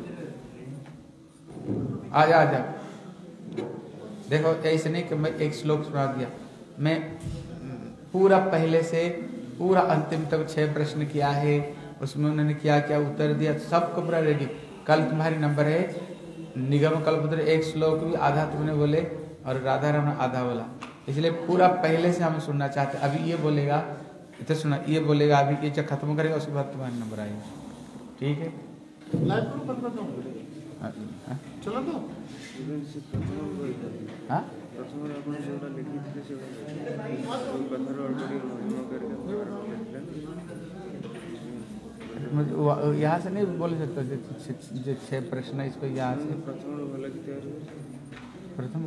आ जा आ जा। देखो ऐसे नहीं कि मैं एक श्लोक सुना दिया, मैं पूरा पहले से पूरा अंतिम तक छह प्रश्न किया है, उसमें उन्होंने क्या क्या उत्तर दिया सबको पूरा रेडी। कल तुम्हारी नंबर है निगम कल्पत्र, एक श्लोक भी आधा तुमने बोले और राधा रमन आधा बोला, इसलिए पूरा पहले से हम सुनना चाहते। अभी ये बोलेगा इतना सुना, ये बोलेगा अभी ये जब खत्म करेगा उसके बाद तुम्हारा नंबर आएगा, ठीक है? चलो तो हाँ यहाँ से नहीं बोल सकते जो छह प्रश्न इसको यहाँ से प्रथम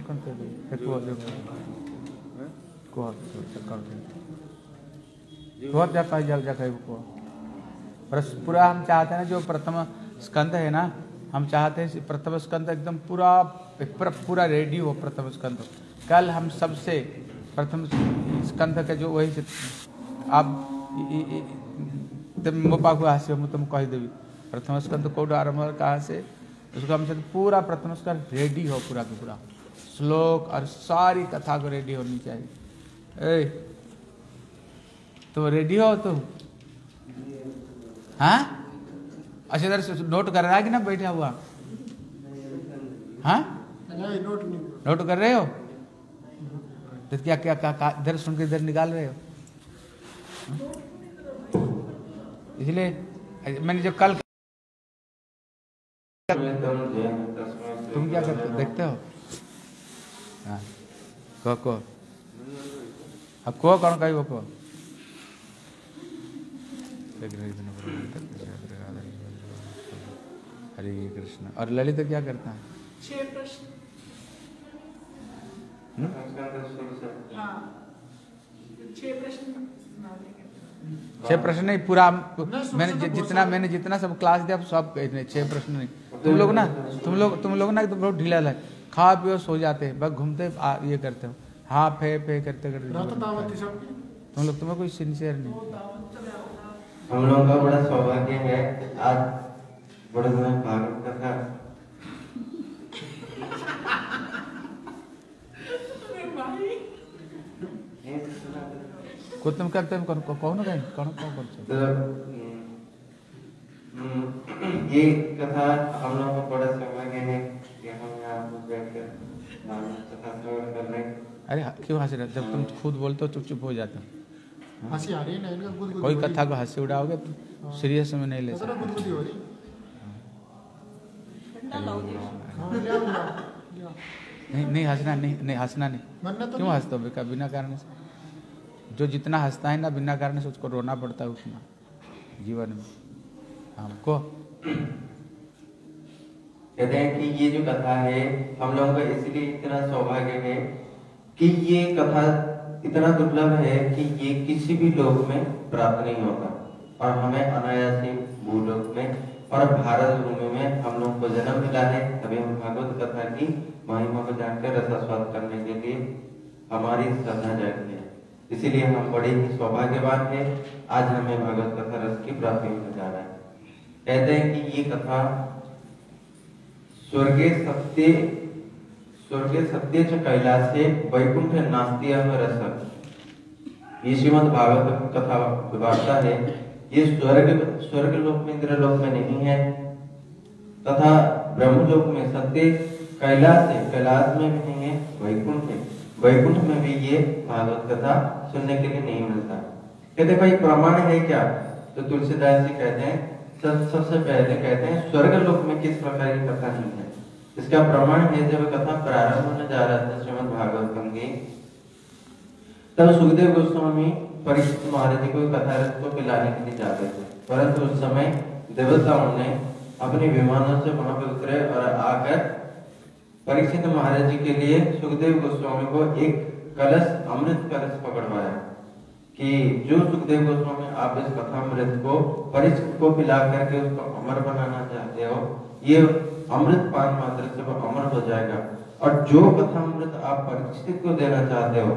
बहुत जाता है जल जाकर को पूरा हम चाहते हैं ना जो प्रथम स्कंद है ना, हम चाहते हैं प्रथम स्कंद एकदम पूरा पूरा रेडी हो प्रथम स्कंद। कल हम सबसे प्रथम स्कंद का जो वही आप तुम पाक हास्य मैं तुम कह देवी प्रथम स्कंद कौट आरम्भ कहाँ से उसको हम चाहते पूरा प्रथम स्कंद रेडी हो, पूरा का पूरा श्लोक और सारी कथा को रेडी होनी चाहिए। ए तो रेडी हो तुम? हाँ अच्छा इधर नोट कर रहा है कि ना बैठा हुआ? हाँ नोट नहीं नोट कर रहे हो तो क्या क्या क्या इधर सुन के इधर निकाल रहे हो? इसलिए मैंने जो कल तुम क्या करते हो देखते हो? हाँ को को अब को कौन कही वो को हरे कृष्ण। और ललित क्या करता है? छह प्रश्न हाँ छह प्रश्न छह प्रश्न नहीं पूरा मैंने जि, जितना मैंने जितना सब क्लास दिया सब कहते छह प्रश्न नहीं। तुम लोग ना तुम लोग तुम लोग ना तो बहुत ढीला है, खा पियो सो जाते हैं बस घूमते आ, ये करते हो हाँ फे फे करते करते तुम लोग तुम्हें कोई सिंसियर नहीं। हम लोगों का बड़ा सौभाग्य है आज बड़े दिन भागवत कथा को तुम करते हो कौन कौन कहीं कौन कौन करते तो ये कथा हम लोगों को बड़ा सौभाग्य है कि हम यहाँ पर बैठकर भागवत कथा श्रवण कर रहे हैं। अरे क्यों हंस रहे? जब तुम खुद बोलते हो चुप चुप हो जाते हो। हंसी आ रही है ना इनका गुद गुद कोई कथा को हंसी उड़ाओगे तो सीरियस में नहीं ले सकते। गुद गुद हो रही नहीं नहीं हंसना नहीं नहीं हंसना नहीं मरना तो क्यों हंसते हो बेकार बिना कारण से? जो जितना हंसता है ना बिना कारण से उसको रोना पड़ता है उतना जीवन में। हमको कहते हैं कि ये जो कथा है हम लोगों का इसलिए इतना सौभाग्य है कि ये कथा इतना दुर्लभ है कि ये किसी भी लोक में प्राप्त नहीं होगा और हमें अनायास ही भूलोक में और भारत भूमि में हम लोग को जन्म मिला है। तभी हम भागवत कथा की महिमा को जानकर रसास्वाद करने के लिए हमारी श्रद्धा जागती है, इसीलिए हम बड़े ही सौभाग्यवान है आज हमें भागवत कथा रस की प्राप्ति होने जा रहा है। कहते हैं कि ये कथा स्वर्गे सत्य स्वर्गे सत्य च कैलासे वैकुंठ नास्ति रस, ये श्रीमद् भागवत कथा वार्ता है। ये स्वर्ग स्वर्ग लोक में इंद्र लोक में नहीं है तथा ब्रह्म लोक में सत्य, कैलाश है कैलाश में भी नहीं है, वैकुंठ है वैकुंठ में भी ये भागवत कथा सुनने के लिए नहीं मिलता। कहते भाई प्रमाण है क्या? तो तुलसीदास जी कहते हैं सब सबसे पहले कहते हैं स्वर्ग लोक में किस प्रकार की कथा नहीं है। इसका प्रमाण है जब कथा प्रारंभ होने जा रहा था श्रीमद् भागवतम की, तब सुखदेव गोस्वामी परीक्षित महाराज जी को कथा रस को पिलाने के लिए जाते थे, परंतु उस समय देवताओं ने अपने विमानों से वहां पर उतरे और आकर परीक्षित महाराज जी के लिए सुखदेव गोस्वामी को एक कलश अमृत कलश पकड़वाया कि जो सुखदेव गोस्वामी आप इस कथामृत को परीक्षित को पिला करके उसको अमर बनाना चाहते हो, ये अमृत पान मात्र से वो अमर हो जाएगा, और जो कथामृत आप परीक्षित को देना चाहते हो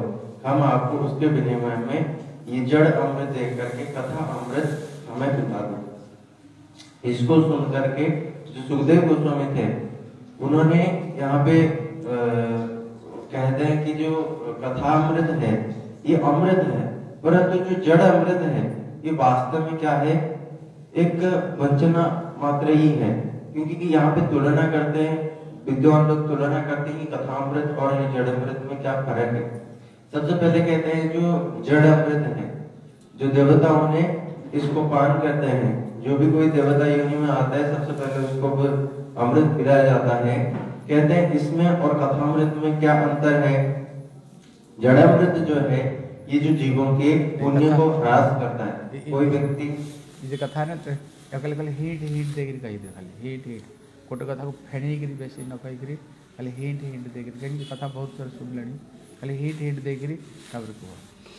हम आपको उसके विनिमय में ये जड़ अमृत दे करके कथा अमृत हमें पिला दो। इसको सुन करके जो सुखदेव गोस्वामी थे उन्होंने यहाँ पे आ, कहते हैं कि जो कथा अमृत है ये अमृत है, परंतु जो जड़ अमृत है ये वास्तव में क्या है, एक वंचना मात्र ही है। क्योंकि यहाँ पे तुलना करते हैं, विद्वान लोग तुलना करते हैं कथा अमृत और ये जड़ अमृत में क्या फर्क है। सबसे पहले कहते हैं जो जड़ अमृत है, जो देवताओं ने इसको पान करते हैं, जो भी कोई देवता योनि में आता है सबसे पहले उसको अमृत पिलाया जाता है। कहते हैं इसमें और कथामृत में क्या अंतर है। जड़ामृत जो है ये जो जीवों के पुण्य को ह्रास करता है। कोई व्यक्ति जे कथा ने तो कल कल हिट हिट देकरी कहि दे, खाली हिट हिट कोटे कथा को फेणी करी बेसी न कहि करी खाली हिट हिट देकरी, कहीं कथा बहुत सारे सुन लेनी, खाली हिट हिट देकरी तब को।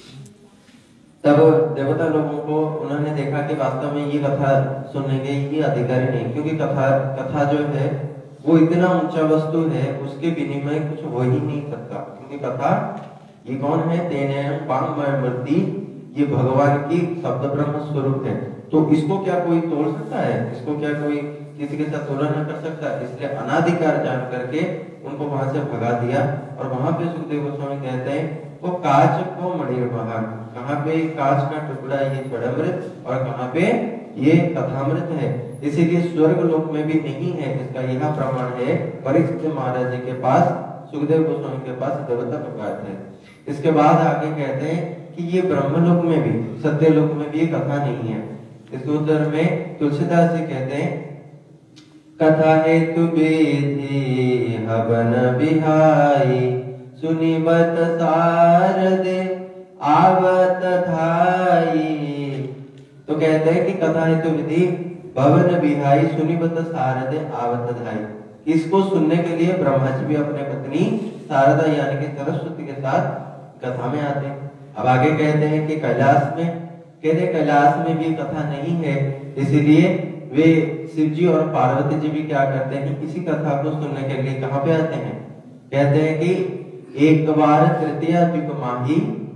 तब देवता लोगों को उन्होंने देखा कि वास्तव में ये कथा सुनने के ये अधिकारी नहीं, क्योंकि कथा कथा जो है वो इतना ऊंचा वस्तु है, उसके विनिमय कुछ हो ही नहीं सकता। क्योंकि कथा ये कौन है, तेने वांगमय मूर्ति, ये भगवान की शब्द ब्रह्म स्वरूप है। तो इसको क्या कोई तोड़ सकता है, इसको क्या कोई किसी के साथ तुलना कर सकता है। इसलिए अनाधिकार जान करके उनको वहां से भगा दिया। और वहां पे सुखदेव गोस्वामी कहते हैं वो कांच को मणिर महान, कहाँ पे कांच का टुकड़ा ये जड़ामृत और कहाँ पे ये कथामृत है। इसीलिए स्वर्ग लोक में भी नहीं है, इसका यह प्रमाण है परीक्षित महाराज जी के पास, सुखदेव गोस्वामी के पास देवता प्रकाश है। इसके बाद आगे कहते हैं कि ये ब्रह्मलोक में भी, सत्य लोक में भी कथा नहीं है। इस उत्तर में तुलसीदास जी कहते हैं कथा हेतु विधि हवन बिहाई, सुनिबत सारदे आवत धाई। तो कहते हैं कि कथा हेतु विधि भवन बिहाई, सुनिबत सारदे आवत धाई। इसको सुनने के लिए ब्रह्मा जी भी अपने पत्नी शारदा यानी कि सरस्वती के साथ कथा में आते हैं। अब आगे कहते हैं कि कैलाश में, कहते कैलाश में भी कथा नहीं है, इसीलिए वे शिव जी और पार्वती जी भी क्या करते हैं, इसी कथा को सुनने के लिए कहाँ पे आते हैं। कहते हैं कि एक बार तृतीया द्वीप माही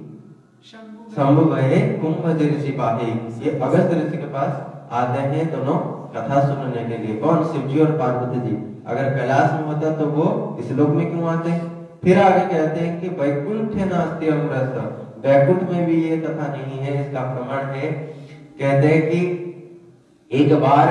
शंभु भये कुंभ ऋषि पाही। ये अगस्त ऋषि के पास आते हैं दोनों कथा सुनने के लिए। कौन, शिव जी और पार्वती जी। अगर कैलाश में होता तो वो इस लोक में क्यों आते। फिर आगे कहते हैं कि वैकुंठ नास्ति अमृत, वैकुंठ में भी ये कथा नहीं है। इसका प्रमाण है, कहते हैं कि एक बार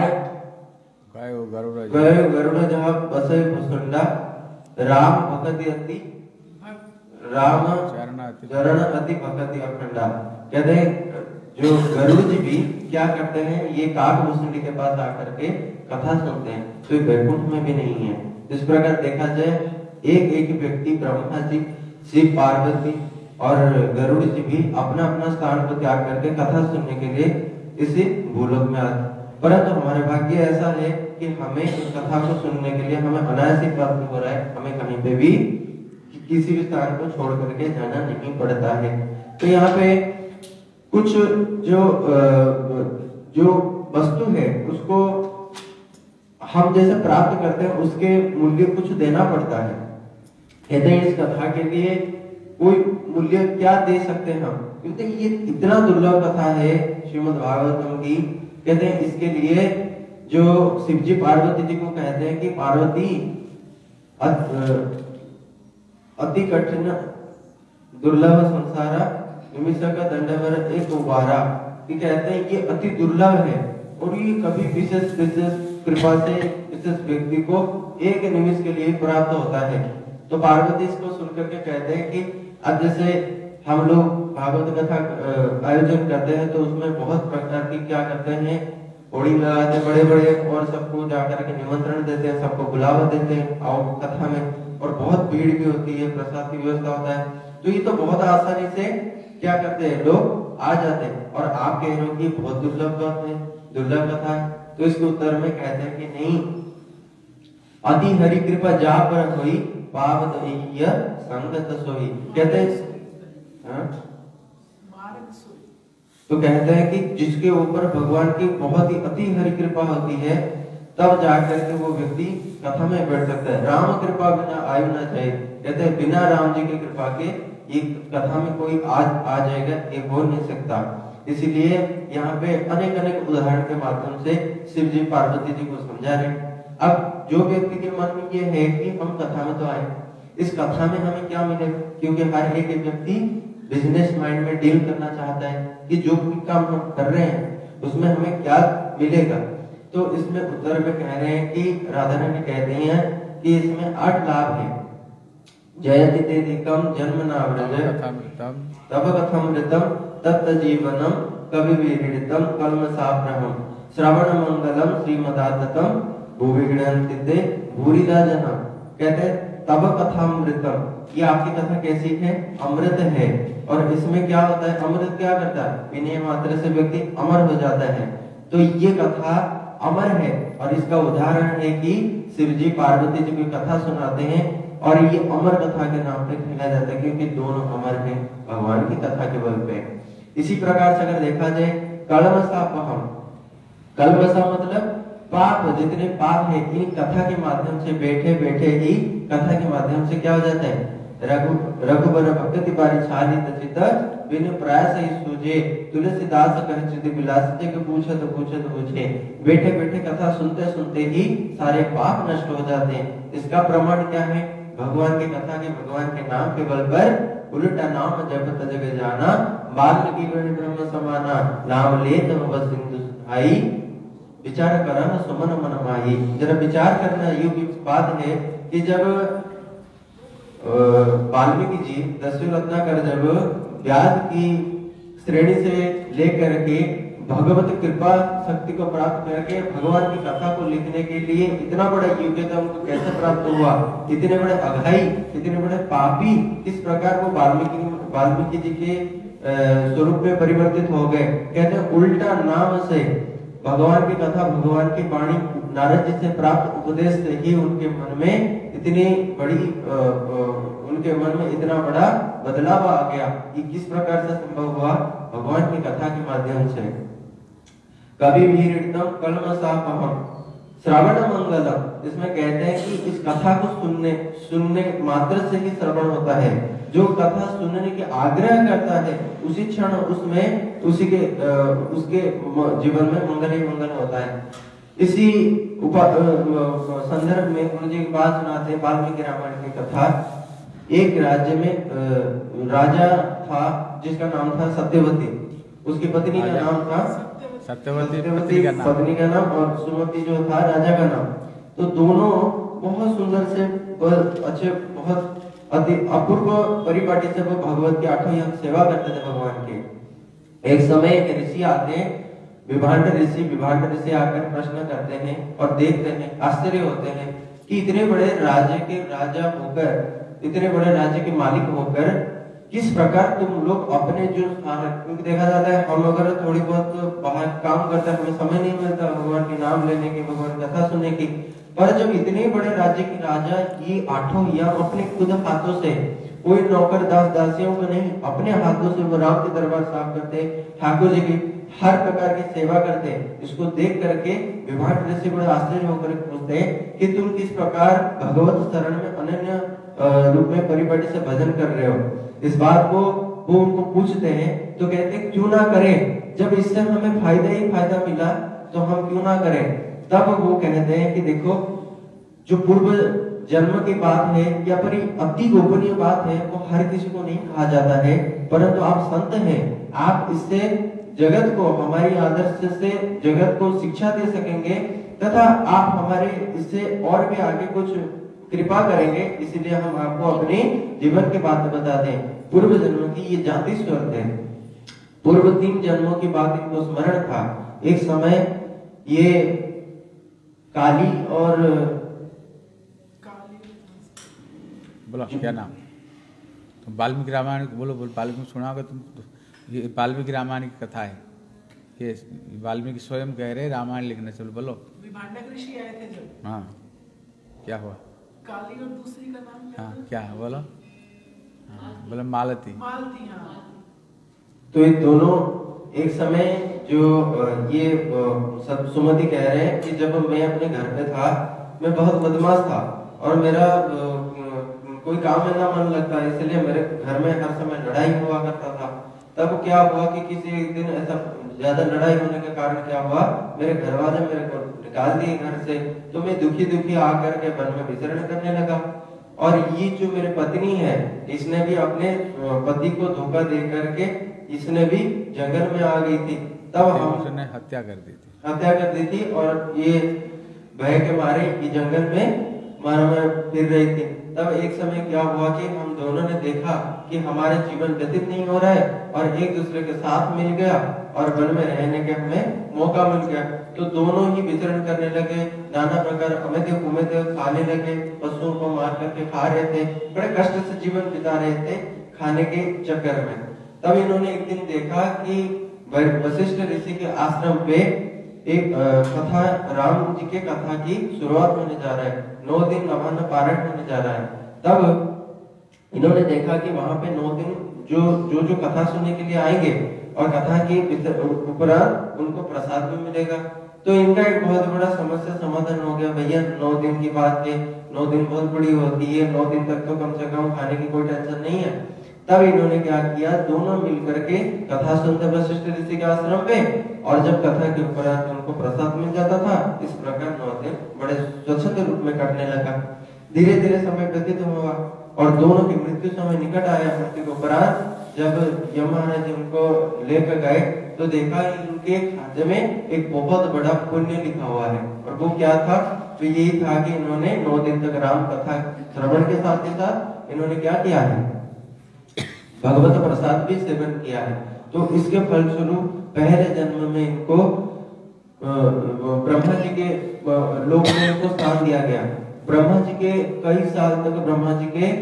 गरुड़ जहाँ बसे भुसुंडा, राम भक्ति अति राम चरण अति भक्ति अखंडा। कहते हैं जो गरुड़ जी भी क्या करते हैं, ये काक भुसुंडी के पास आकर के कथा सुनते हैं। तो ये वैकुंठ में भी नहीं है। इस प्रकार देखा जाए एक एक व्यक्ति, ब्रह्मा जी, शिव पार्वती और गरुड़ जी भी अपना अपना स्थान को त्याग करके कथा सुनने के लिए इसी भूलोक में आते। परंतु हमारे भाग्य ऐसा है कि हमें इस कथा को सुनने के लिए हमें अनायास ही प्राप्त हो रहा है। हमें कहीं पे भी किसी भी स्थान को छोड़ करके जाना नहीं पड़ता है। तो यहाँ पे कुछ जो जो वस्तु है उसको हम जैसे प्राप्त करते हैं उसके मूल्य कुछ देना पड़ता है। कहते हैं इस कथा के लिए कोई मूल्य क्या दे सकते हैं हम, क्योंकि ये इतना दुर्लभ कथा है श्रीमद् भागवतम की। कहते हैं इसके लिए जो शिव जी पार्वती जी को कहते हैं कि पार्वती अति कठिन दुर्लभ संसारा निमिषक दंडवर एक उबारा। कि कहते हैं ये अति दुर्लभ है और ये कभी विशेष विशेष कृपा से विशेष व्यक्ति को एक निमिष के लिए प्राप्त होता है। तो पार्वती इसको सुनकर के कहते हैं कि अब जैसे हम लोग भागवत कथा आयोजन करते हैं तो उसमें बहुत प्रकार की क्या करते हैं, होड़ी लगाते बड़े बड़े और सबको जाकर के निमंत्रण देते हैं, सबको बुलावा देते हैं आओ कथा में। और बहुत भीड़ भी होती है, प्रसाद की व्यवस्था होता है। तो ये तो बहुत आसानी से क्या करते हैं लोग आ जाते हैं। और आप कह रहे हो कि बहुत दुर्लभ बात है, दुर्लभ कथा है। तो इसके उत्तर में कहते हैं कि नहीं, अति हरि कृपा जा पर हुई पावत संगत सोई। कहते हैं तो कहते हैं कि जिसके ऊपर भगवान की बहुत ही अति हरि कृपा होती है तब जाकर के वो व्यक्ति कथा में बैठ सकता है। राम कृपा बिना आयु ना जाए। कहते हैं बिना राम जी की कृपा के ये कथा में कोई आज आ जाएगा, ये हो नहीं सकता। इसीलिए यहाँ पे अनेक अनेक उदाहरण के माध्यम से शिव जी पार्वती जी को समझा रहे। अब जो व्यक्ति के मन में ये है कि हम कथा में तो आए, इस कथा में हमें क्या मिलेगा, क्योंकि हर एक व्यक्ति बिजनेस माइंड में डील करना चाहता है कि जो भी काम हम कर रहे हैं उसमें हमें क्या मिलेगा। तो इसमें उत्तर में कह रहे हैं कि राधा रानी कहते हैं कि इसमें आठ लाभ है। जयति तेधिकम जन्म नाव्रज तब कथमृतम तत्त जीवनम कवि विहृतम कल्मषाप्रहम श्रवण मंगलम श्रीमदाततम भूविगणन्तिते भूरिदा जना। कहते हैं तब कथामृतम, ये आपकी कथा कैसी है, अमृत है। और इसमें क्या होता है, अमृत क्या करता है, पीने मात्र से व्यक्ति अमर हो जाता है। तो ये कथा अमर है और इसका उदाहरण है कि शिव जी पार्वती जी की कथा सुनाते हैं और ये अमर कथा के नाम पे कहला जाता है, क्योंकि दोनों अमर हैं भगवान की कथा के बल पे। इसी प्रकार से अगर देखा जाए कल्मषापहम, कल्मषा मतलब पाप, जितने पाप है इन कथा के माध्यम से बैठे बैठे ही कथा के माध्यम से क्या हो जाता है, रघु रघुबर भक्ति परिचालित चित बिन प्रयास ही सूझे तुलसीदास कर चित विलास जग पूछत पूछत पूछे। बैठे बैठे कथा सुनते सुनते ही सारे पाप नष्ट हो जाते हैं। इसका प्रमाण क्या है, भगवान की कथा के भगवान के नाम के बल पर उल्टा नाम जपत जग जाना बाल्मीकि वृण ब्रह्म समाना नाम लेत भव सिंधु सुधाई विचार करना सुमन मन माही। जरा विचार करना ये बात है कि जब वाल्मीकि जी दसवीं रत्नाकर जब व्यास की श्रेणी से लेकर के भगवत कृपा शक्ति को प्राप्त करके भगवान की कथा को लिखने के लिए इतना बड़ा योग्यता उनको कैसे प्राप्त हुआ, इतने बड़े अघाई, इतने बड़े पापी किस प्रकार वो वाल्मीकि वाल्मीकि जी के स्वरूप में परिवर्तित हो गए। कहते हैं उल्टा नाम से भगवान की कथा, भगवान की वाणी नारद जी से प्राप्त उपदेश से ही उनके मन में इतनी बड़ी आ, आ, उनके मन में इतना बड़ा बदलाव आ गया कि किस प्रकार से संभव हुआ, भगवान की कथा के माध्यम से। कवि विहृतम कल्मषापहम श्रवण मंगलम, इसमें कहते हैं कि इस कथा को सुनने सुनने मात्र से ही श्रवण होता है। जो कथा सुनने के आग्रह करता है उसी क्षण उसमें उसी के आ, उसके जीवन में मंगल ही मंगल होता है। इसी संदर्भ में गुरु जी की बात सुनाते हैं वाल्मीकि रामायण की कथा। एक राज्य में आ, राजा था जिसका नाम था सत्यवती, उसकी पत्नी का नाम था सत्यवती, पत्नी का नाम पत्नी का नाम और सुमति जो था राजा का नाम। तो दोनों बहुत सुंदर से बहुत अच्छे बहुत अति अपूर्व परिपाटी से वो भगवत की आठों अंग सेवा करते थे भगवान के। एक समय एक ऋषि आते हैं, विभांड ऋषि विभांड ऋषि आकर प्रश्न करते हैं और देखते हैं, आश्चर्य होते हैं कि इतने बड़े राज्य के राजा होकर, इतने बड़े राज्य के मालिक होकर किस प्रकार तुम लोग अपने जो क्योंकि देखा जाता है हम अगर थोड़ी बहुत बाहर काम करते हैं हमें समय नहीं मिलता भगवान के नाम लेने की, भगवान कथा सुनने की। पर जब इतने बड़े राज्य के राजा की आठों यम अपने खुद हाथों से, कोई नौकर दास दासियों को नहीं, अपने हाथों से वो राम के दरबार साफ करते, ठाकुर जी की हर प्रकार की सेवा करते, इसको देख करके विभाट ऋषि बड़े आश्चर्य होकर पूछते कि तुम किस प्रकार भगवत शरण में अनन्य रूप में परिपाटी से भजन कर रहे हो। इस बात को वो उनको पूछते हैं तो कहते क्यों ना करें, जब इससे हमें फायदा ही फायदा मिला तो हम क्यों ना करें। तब वो कहते हैं कि देखो जो पूर्व जन्म की बात है या फिर अति गोपनीय बात है वो हर किसी को नहीं कहा जाता है, परंतु आप संत हैं, आप इससे जगत को, हमारी आदर्श से जगत को शिक्षा दे सकेंगे तथा आप हमारे इससे और भी आगे कुछ कृपा करेंगे, इसलिए हम आपको अपने जीवन के बात बताते हैं। पूर्व जन्म की ये जाति स्वर्ग है। पूर्व तीन जन्मों की बात इनको स्मरण था। एक समय ये काली और बोलो क्या नाम, तुम वाल्मीकि रामायण बोलो बोलो वाल्मीकि सुना होगा तुम, ये वाल्मीकि रामायण की कथा है, ये वाल्मीकि स्वयं कह रहे रामायण लिखने चलो बोलो। विभांडक ऋषि आए थे जब, हाँ क्या हुआ, काली और दूसरी का नाम क्या हाँ था? क्या बोलो, हाँ बोलो मालती। मालती, हाँ। तो ये दोनों एक समय जो ये सब सुमति कह रहे हैं कि जब मैं अपने घर पे था मैं बहुत बदमाश था और मेरा कोई काम में ना मन लगता, इसलिए मेरे घर में हर समय लड़ाई हुआ करता था। तब क्या हुआ कि किसी एक दिन ऐसा ज्यादा लड़ाई होने के कारण क्या हुआ, मेरे घर वाले मेरे को निकाल दिए घर से। तो मैं दुखी दुखी आकर के वन में विचरण करने लगा। और ये जो मेरे पत्नी है, इसने भी अपने पति को धोखा दे करके इसने भी जंगल में आ गई थी। तब हम उसने हत्या कर दी थी हत्या कर दी थी और ये भय के मारे ये जंगल में मानो में फिर रही थी। तब एक समय क्या हुआ कि हम दोनों ने देखा कि हमारे जीवन व्यतीत नहीं हो रहा है और एक दूसरे के साथ मिल गया और वन में रहने के हमें मौका मिल गया। तो दोनों ही विचरण करने लगे, नाना प्रकार अमेध्य कुमेध्य खाने लगे, पशुओं को मार करके खा रहे थे, बड़े कष्ट से जीवन बिता रहे थे खाने के चक्कर में। तब इन्होंने एक दिन देखा कि वशिष्ठ ऋषि के आश्रम पे एक कथा, राम जी के कथा की शुरुआत होने जा रहा है, नौ दिन नवान्न पारण होने जा रहा है। तब इन्होंने देखा कि वहां पे नौ दिन जो जो जो कथा सुनने के लिए आएंगे और कथा के उपरांत उनको प्रसाद भी मिलेगा। तो इनका एक बहुत बड़ा समस्या समाधान हो गया, भैया नौ दिन की बात है, नौ दिन बहुत बड़ी होती है, नौ दिन तक तो कम से कम खाने की कोई टेंशन नहीं है। तब इन्होंने क्या किया, दोनों मिलकर के कथा सुनते वशिष्ठ ऋषि के आश्रम पे, और जब कथा के उपरांत उनको प्रसाद मिल जाता था, इस प्रकार नौ दिन बड़े स्वच्छंद रूप में कटने लगा। धीरे धीरे समय व्यतीत हुआ और दोनों की मृत्यु समय निकट आया। मृत्यु के उपरांत जब यम महाराज उनको लेकर गए तो देखा इनके खाते में एक बहुत बड़ा पुण्य लिखा हुआ है, और वो क्या था, तो यही था कि इन्होंने नौ दिन तक राम कथा श्रवण के साथ ही साथ इन्होंने क्या किया है, भगवत प्रसाद भी सेवन किया है। तो इसके फलस्वरूप पहले जन्म में इनको ब्रह्मा जी के लोक में इनको स्थान दिया गया। ब्रह्मा जी के कई साल तक ब्रह्मा जी के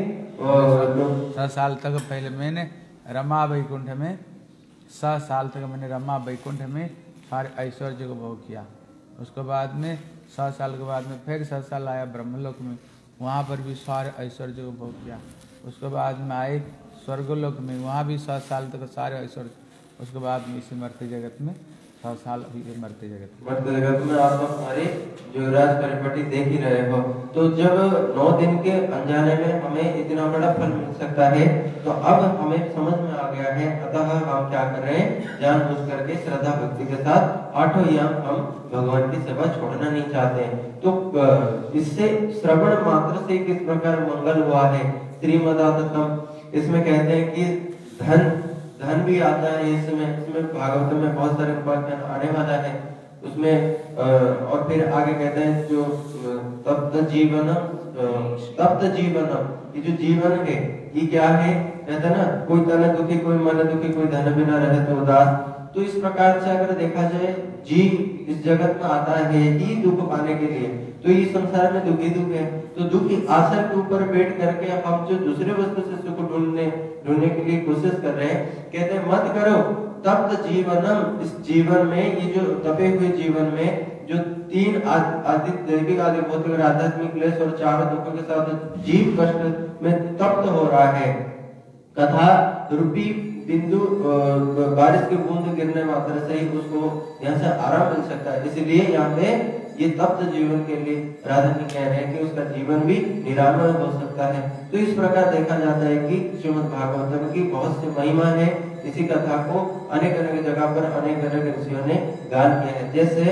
सात साल तक पहले मैंने रमा वैकुंठ में सात साल तक मैंने रमा वैकुंठ में सारे ऐश्वर्य को भोग किया। उसके बाद में सात साल के बाद में फिर सात साल आया ब्रह्मलोक में, वहाँ पर भी सारे ऐश्वर्य को भोग किया। उसके बाद में आए स्वर्गलोक में, वहाँ भी सात साल तक सारे ऐश्वर्य। उसके बाद में इसी मरते जगत में सात साल अभी मरते जगत में मरते जगत में आप हमारे जो राज परिपटी देख ही रहे हो। तो जब नौ दिन के अनजाने में हमें इतना बड़ा फल मिल सकता है, तो अब हमें समझ में आ गया है। अतः हम क्या कर रहे हैं, जानबूझ करके श्रद्धा भक्ति के साथ आठों याम हम भगवान की सेवा छोड़ना नहीं चाहते हैं। तो इससे श्रवण मात्र से किस प्रकार मंगल हुआ है, श्रीमदातम इसमें कहते हैं कि धन धन भी आता है इसमें। इसमें भागवत में बहुत सारे उपाख्यान आने वाला है उसमें। और फिर आगे कहते हैं जो तप्त जीवन तप्त जीवनम, ये जो जीवन है ये क्या है, कहते ना कोई तन दुखी कोई मन दुखी कोई धन बिना रहे तो उदास। तो इस प्रकार से अगर देखा जाए, जीव इस जगत में आता है ही दुख पाने के लिए, तो इस संसार में दुखी दुख है। तो दुखी आशा के ऊपर बैठ करके हम जो दूसरे वस्तु से सुख ढूंढने ढूंढने के लिए कोशिश कर रहे हैं, कहते हैं मत करो तप्त जीवनम। इस जीवन में, ये जो तपे हुए जीवन में जो तीन आदि दैविक आदि भौतिक और आध्यात्मिक क्लेश और चार दुखों के साथ जीव कष्ट में तप्त हो रहा है, कथा रूपी बिंदु बारिश की बूंद गिरने मात्र से ही उसको यहाँ से आराम मिल सकता है। इसलिए यहाँ पे ये तप्त जीवन के लिए राधा जी कह रहे हैं कि उसका जीवन भी निरामय हो सकता है। तो इस प्रकार देखा जाता है कि श्रीमद् भागवतम की बहुत सी महिमा है। इसी कथा को अनेक अनेक जगह पर अनेक अनेक ऋषियों ने गान किया है। जैसे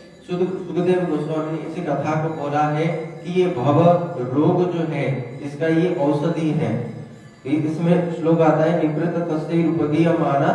सुखदेव गोस्वामी ने इसी कथा को बोला है कि ये भव रोग जो है इसका ये औषधि है। इसमें श्लोक आता है, निवृत्त तस्ते उपदीय माना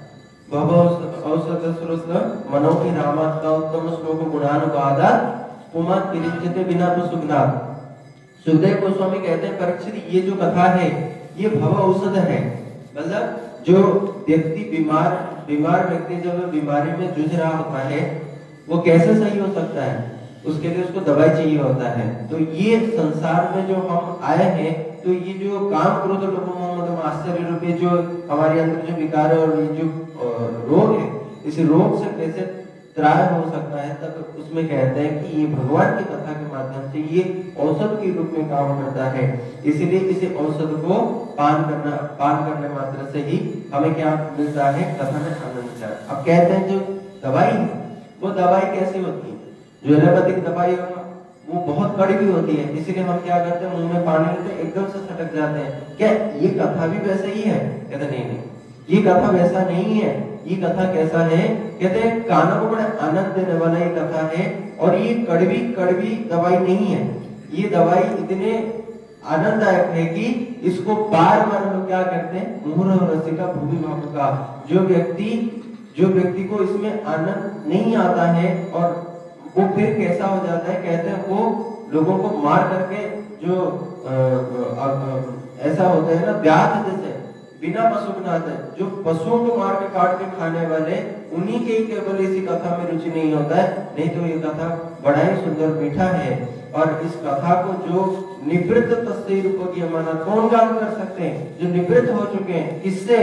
भव औषध श्रुत मनो की रामात का उत्तम श्लोक गुणानुवादा पुमा किरिचित बिना सुगनाथ। सुखदेव गोस्वामी कहते हैं, परीक्षित ये जो कथा है ये भव औषध है। मतलब जो व्यक्ति बीमार बीमार व्यक्ति जब बीमारी में जूझ रहा होता है वो कैसे सही हो सकता है, उसके लिए उसको दवाई चाहिए होता है। तो ये संसार में जो हम आए हैं, तो ये जो काम क्रोध लोभ मोह आश्चर्य रूपी जो हमारे अंदर जो विकार और ये जो रोग है, इस रोग से कैसे त्राय हो सकता है, तब उसमें कहते हैं कि ये भगवान की कथा के माध्यम से ये औषध के रूप में काम करता है। इसलिए इस औषध को पान करना पान करने मात्र से ही हमें क्या मिलता है, कथा में आनंद मिलता है। अब कहते हैं जो दवाई है वो दवाई कैसी होती है, जो एलोपैथिक दवाई वो बहुत कड़वी होती है, इसीलिए हम क्या करते हैं, मुंह में पानी लेते हैं, एकदम से सटक जाते हैं। क्या ये कथा भी वैसे ही है? कहते नहीं नहीं, ये कथा वैसा नहीं है। ये कथा कैसा है? कहते हैं कानों को बड़ा आनंद देने वाला ये कथा है, और ये कड़वी कड़वी दवाई नहीं है। ये दवाई इतने आनंददायक है कि इसको बार बार हम लोग क्या करते हैं, मुहुर रसिका भूमि भावुका, जो व्यक्ति जो व्यक्ति को इसमें आनंद नहीं आता है और वो फिर कैसा हो जाता है, कहते हैं वो लोगों को मार करके जो आ, आ, आ, ऐसा होता है ना, व्याध जैसे बिना पशु बनाते, जो पशुओं को मार के काट के खाने वाले, उन्हीं के ही केवल इसी कथा में रुचि नहीं होता है। नहीं तो ये कथा बड़ा ही सुंदर मीठा है। और इस कथा को जो निवृत्त तस्वीर रूप की माना कौन गान कर सकते हैं? जो निवृत्त हो चुके हैं, किससे?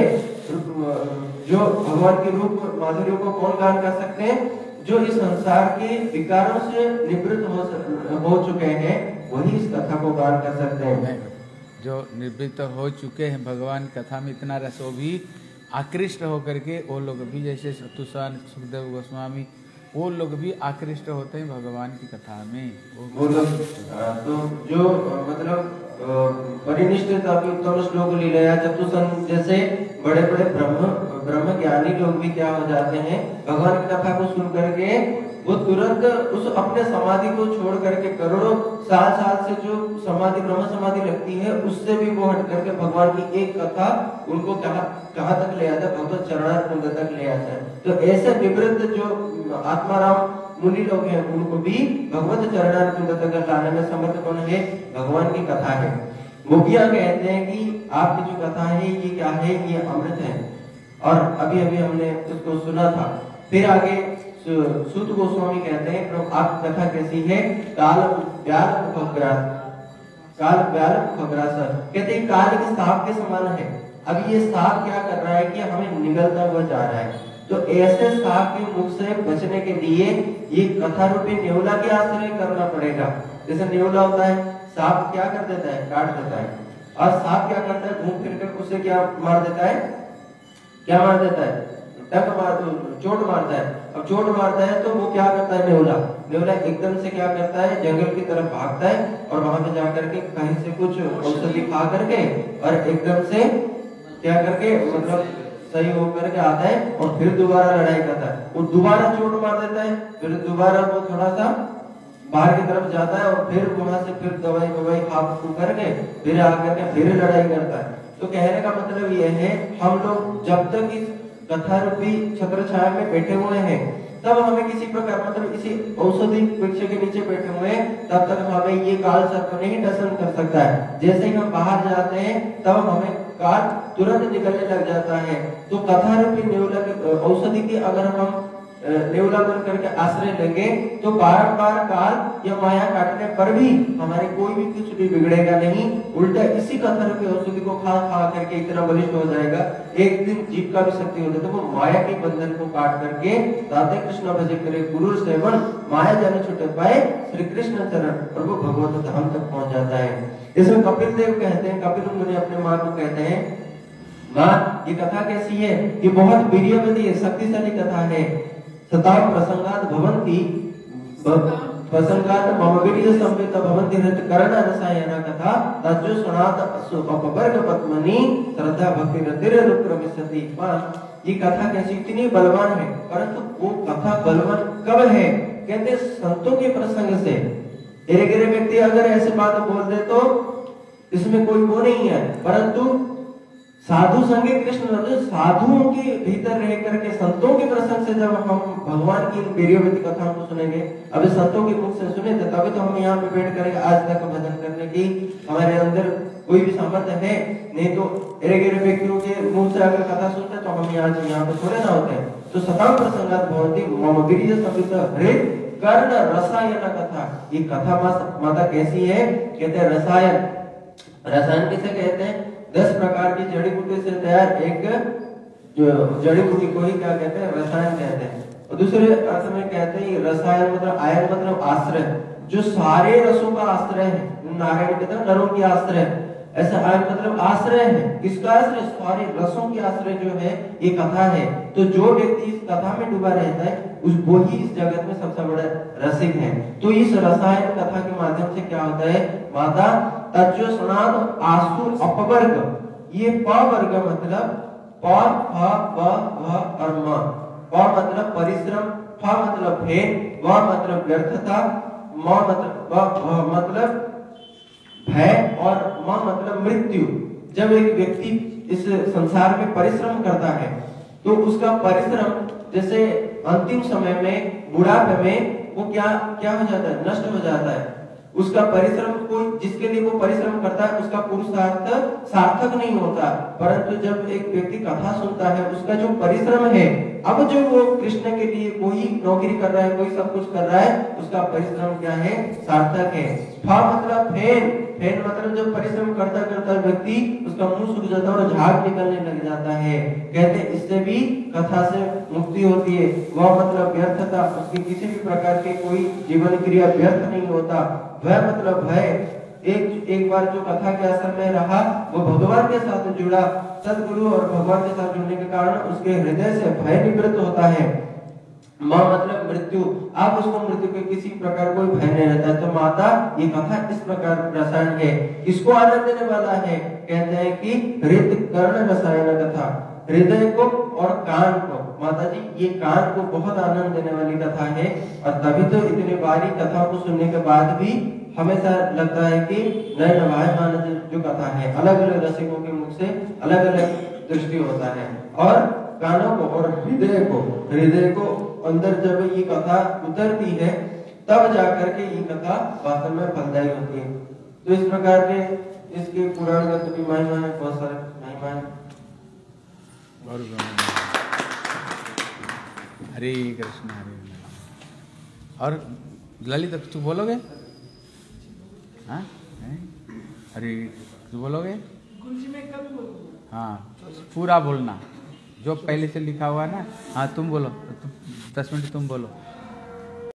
जो भगवान के रूप माधुर्य को कौन गान कर सकते हैं? जो इस संसार के विकारों से निवृत्त हो, हो चुके हैं, वही इस कथा को गान कर सकते हैं। जो निवृत्त हो चुके हैं भगवान कथा में इतना रस, वो भी आकृष्ट होकर के वो लोग भी, जैसे शत्रुसान सुखदेव गोस्वामी, वो लोग भी आकृष्ट होते हैं भगवान की कथा में। वो लोग तो जो मतलब परिनिष्ठित उत्तम श्लोक लीला चतुसन जैसे बड़े बड़े ब्रह्म ब्रह्म ज्ञानी लोग भी क्या हो जाते हैं, भगवान की कथा को सुन करके वो तुरंत उस अपने समाधि को छोड़ करके, करोड़ों साल साल से जो समाधि ब्रह्म समाधि लगती है, उससे भी वो हट करके भगवान की एक कथा उनको कहाँ कहाँ तक ले आता है, भगवत चरणारविंद तक ले आता है। तो ऐसे विवृत जो आत्माराम मुनि लोग हैं, उनको भी भगवत चरणारविंद तक लाने में समर्थ कौन है? भगवान की कथा है। मुखिया कहते हैं कि आपकी जो कथा है ये क्या है? ये अमृत है। और अभी अभी हमने उसको सुना था। फिर आगे सूत गोस्वामी कहते हैं, प्रभु आपकी कथा कैसी है? काल व्याल मुखग्रास, काल व्याल मुखग्रास, कहते हैं काल के सांप के समान है। अब ये सांप क्या कर रहा है कि हमें निगलता हुआ जा रहा है। तो ऐसे सांप के मुख से बचने के लिए ये कथा रूपी नेवला के आश्रय करना पड़ेगा। जैसे नेवला होता है, सांप क्या कर देता है? काट देता है। और सांप क्या करता है? घूम फिर कर उसे क्या मार देता है? क्या मार देता है? टक मार, चोट मारता है। अब चोट मारता है तो वो क्या करता है? नेवला नेवला एकदम से क्या करता है? जंगल की तरफ भागता है और वहां पे जाकर के कहीं से कुछ औषधि खा करके और एकदम से क्या करके मतलब सही होकर के आता है और फिर दोबारा लड़ाई करता है। वो दोबारा चोट मार देता है, फिर दोबारा वो थोड़ा सा बाहर की तरफ जाता है और फिर वहां से फिर दवाई दवाई खा फू करके फिर आकर के फिर लड़ाई करता है। तो कहने का मतलब ये है, हम लोग जब तक इस कथा रूपी छत्र छाया में बैठे हुए हैं, तब हमें किसी प्रकार मतलब इसी औषधि वृक्ष के नीचे बैठे हुए हैं, तब तक हमें ये काल सर्प नहीं डसन कर सकता है। जैसे ही हम बाहर जाते हैं तब हमें काल तुरंत निकलने लग जाता है। तो कथा रूपी नेवला औषधि की अगर हम नेवला बन करके आश्रय लेंगे तो बारंबार काल या माया काटने पर भी हमारे कोई भी कुछ भी बिगड़ेगा नहीं। उल्टा इसी कथा रूपी औषधि को खा खा करके इतना बलिष्ठ हो जाएगा, एक दिन जीव का भी शक्ति होता है तो वो माया के बंधन को काट करके राधे कृष्ण भजे करे गुरु सेवन, माया जाने छुटे पाए श्री कृष्ण चरण, और वो भगवत धाम तक पहुंच जाता है। इसमें कपिल देव कहते हैं, कपिल मुनि अपने माँ को कहते हैं, माँ ये कथा कैसी है? ये बहुत वीर्यवती है, शक्तिशाली कथा है। सताम प्रसंगात भवन्ति प्रसंगात मम वीर्य संवित भवन्ति नृत्य कर्ण रसायन कथा तज्जो सुनात अपवर्ग पद्मनि श्रद्धा भक्ति रतिर रुक्रमिष्यति। मां ये कथा कैसी? इतनी बलवान है, परंतु वो कथा बलवान कब है? कहते संतों के प्रसंग से। तेरे गिरे व्यक्ति अगर ऐसे बात बोल दे तो इसमें कोई वो नहीं है, परंतु साधु संगे कृष्ण, साधुओं के भीतर रह करके संतों के प्रसंग से जब हम भगवान की वीर्यवती कथाओं को सुनेंगे, अभी संतों के मुख से सुने थे तभी तो हम यहाँ पे बैठ करेंगे आज तक भजन करने की हमारे अंदर कोई भी सामर्थ्य है। नहीं तो एरे गिरे व्यक्तियों के मुंह से अगर कथा सुनते तो हम यहाँ यहाँ पे थोड़े ना होते हैं। तो सताम प्रसंगात भवन्ति मम वीर्य संवित हृदय कर्ण रसायन कथा। ये कथा माता कैसी है? कहते हैं रसायन। रसायन किसे कहते हैं? दस प्रकार की जड़ी बूटी से तैयार एक जो जड़ी बूटी को ही क्या कहते हैं? रसायन कहते हैं। और दूसरे अर्थ में कहते हैं रसायन मतलब आयन मतलब आश्रय, जो सारे रसों का आश्रय है। नारायण कहते हैं नरों की आश्रय, ऐसा आ, मतलब आश्रय है। किसका आश्रय? सारे रसों के आश्रय जो है ये कथा है। तो जो व्यक्ति इस कथा में डूबा रहता है उस वो ही इस जगत में सबसे बड़ा रसिक है। तो इस रसायन कथा के माध्यम से क्या होता है? माता तज्जो स्नान आसु अपवर्ग, ये प वर्ग मतलब प फ व व और म। प मतलब परिश्रम, फ मतलब भेद, व मतलब व्यर्थता, म मतलब व मतलब भय और म मतलब मृत्यु। जब एक व्यक्ति इस संसार में परिश्रम करता है तो उसका परिश्रम जैसे अंतिम समय में बुढ़ापे में वो क्या क्या हो जाता है? नष्ट हो जाता है। उसका परिश्रम, कोई जिसके लिए वो परिश्रम करता है उसका पुरुषार्थ सार्थक नहीं होता। परंतु जब एक व्यक्ति कथा सुनता है उसका जो परिश्रम है, अब जो वो कृष्ण के लिए कोई नौकरी कर रहा है, कोई सब कुछ कर रहा है, उसका परिश्रम क्या है? सार्थक है। फा मतलब फेन, फेन मतलब जब परिश्रम करता करता व्यक्ति उसका मुंह सूख जाता है और झाग निकलने लग जाता है, कहते हैं इससे भी कथा से मुक्ति होती है। वह मतलब व्यर्थता, उसकी किसी भी प्रकार के कोई जीवन क्रिया व्यर्थ नहीं होता। वह मतलब भय, एक एक बार जो कथा के असर में रहा वो भगवान के साथ जुड़ा, सदगुरु और भगवान के साथ जुड़ने के कारण उसके हृदय से भय निवृत्त होता है। माँ मतलब मृत्यु, आप उसको मृत्यु के किसी प्रकार कोई भय नहीं रहता है। तो माता ये कथा इस प्रकार रसायन है। किसको आनंद देने वाला है? कहते हैं कि हृदय कर्ण रसायन कथा, हृदय को और कान को। माता जी ये कान को बहुत आनंद देने वाली कथा है और तभी तो इतनी बारी कथा को सुनने के बाद भी हमेशा लगता है कि नए नवायमान जो कथा है, अलग अलग रसिकों के मुख से अलग अलग दृष्टि होता है। और कानों को और हृदय को, हृदय को अंदर जब ये कथा उतरती है तब जाकर के ये कथा वास्तव में फलदायी होती है। तो इस प्रकार के इसके पुराण का तो महिमा है, बहुत सारे महिमा है। हरे कृष्ण हरे कृष्ण। और ललित तू बोलोगे? हाँ हरे तू बोलोगे? गुरुजी मैं कब बोलूँगा? हाँ पूरा बोलना जो पहले से लिखा हुआ है ना। हाँ तुम बोलो, तुम दस मिनट तुम बोलो।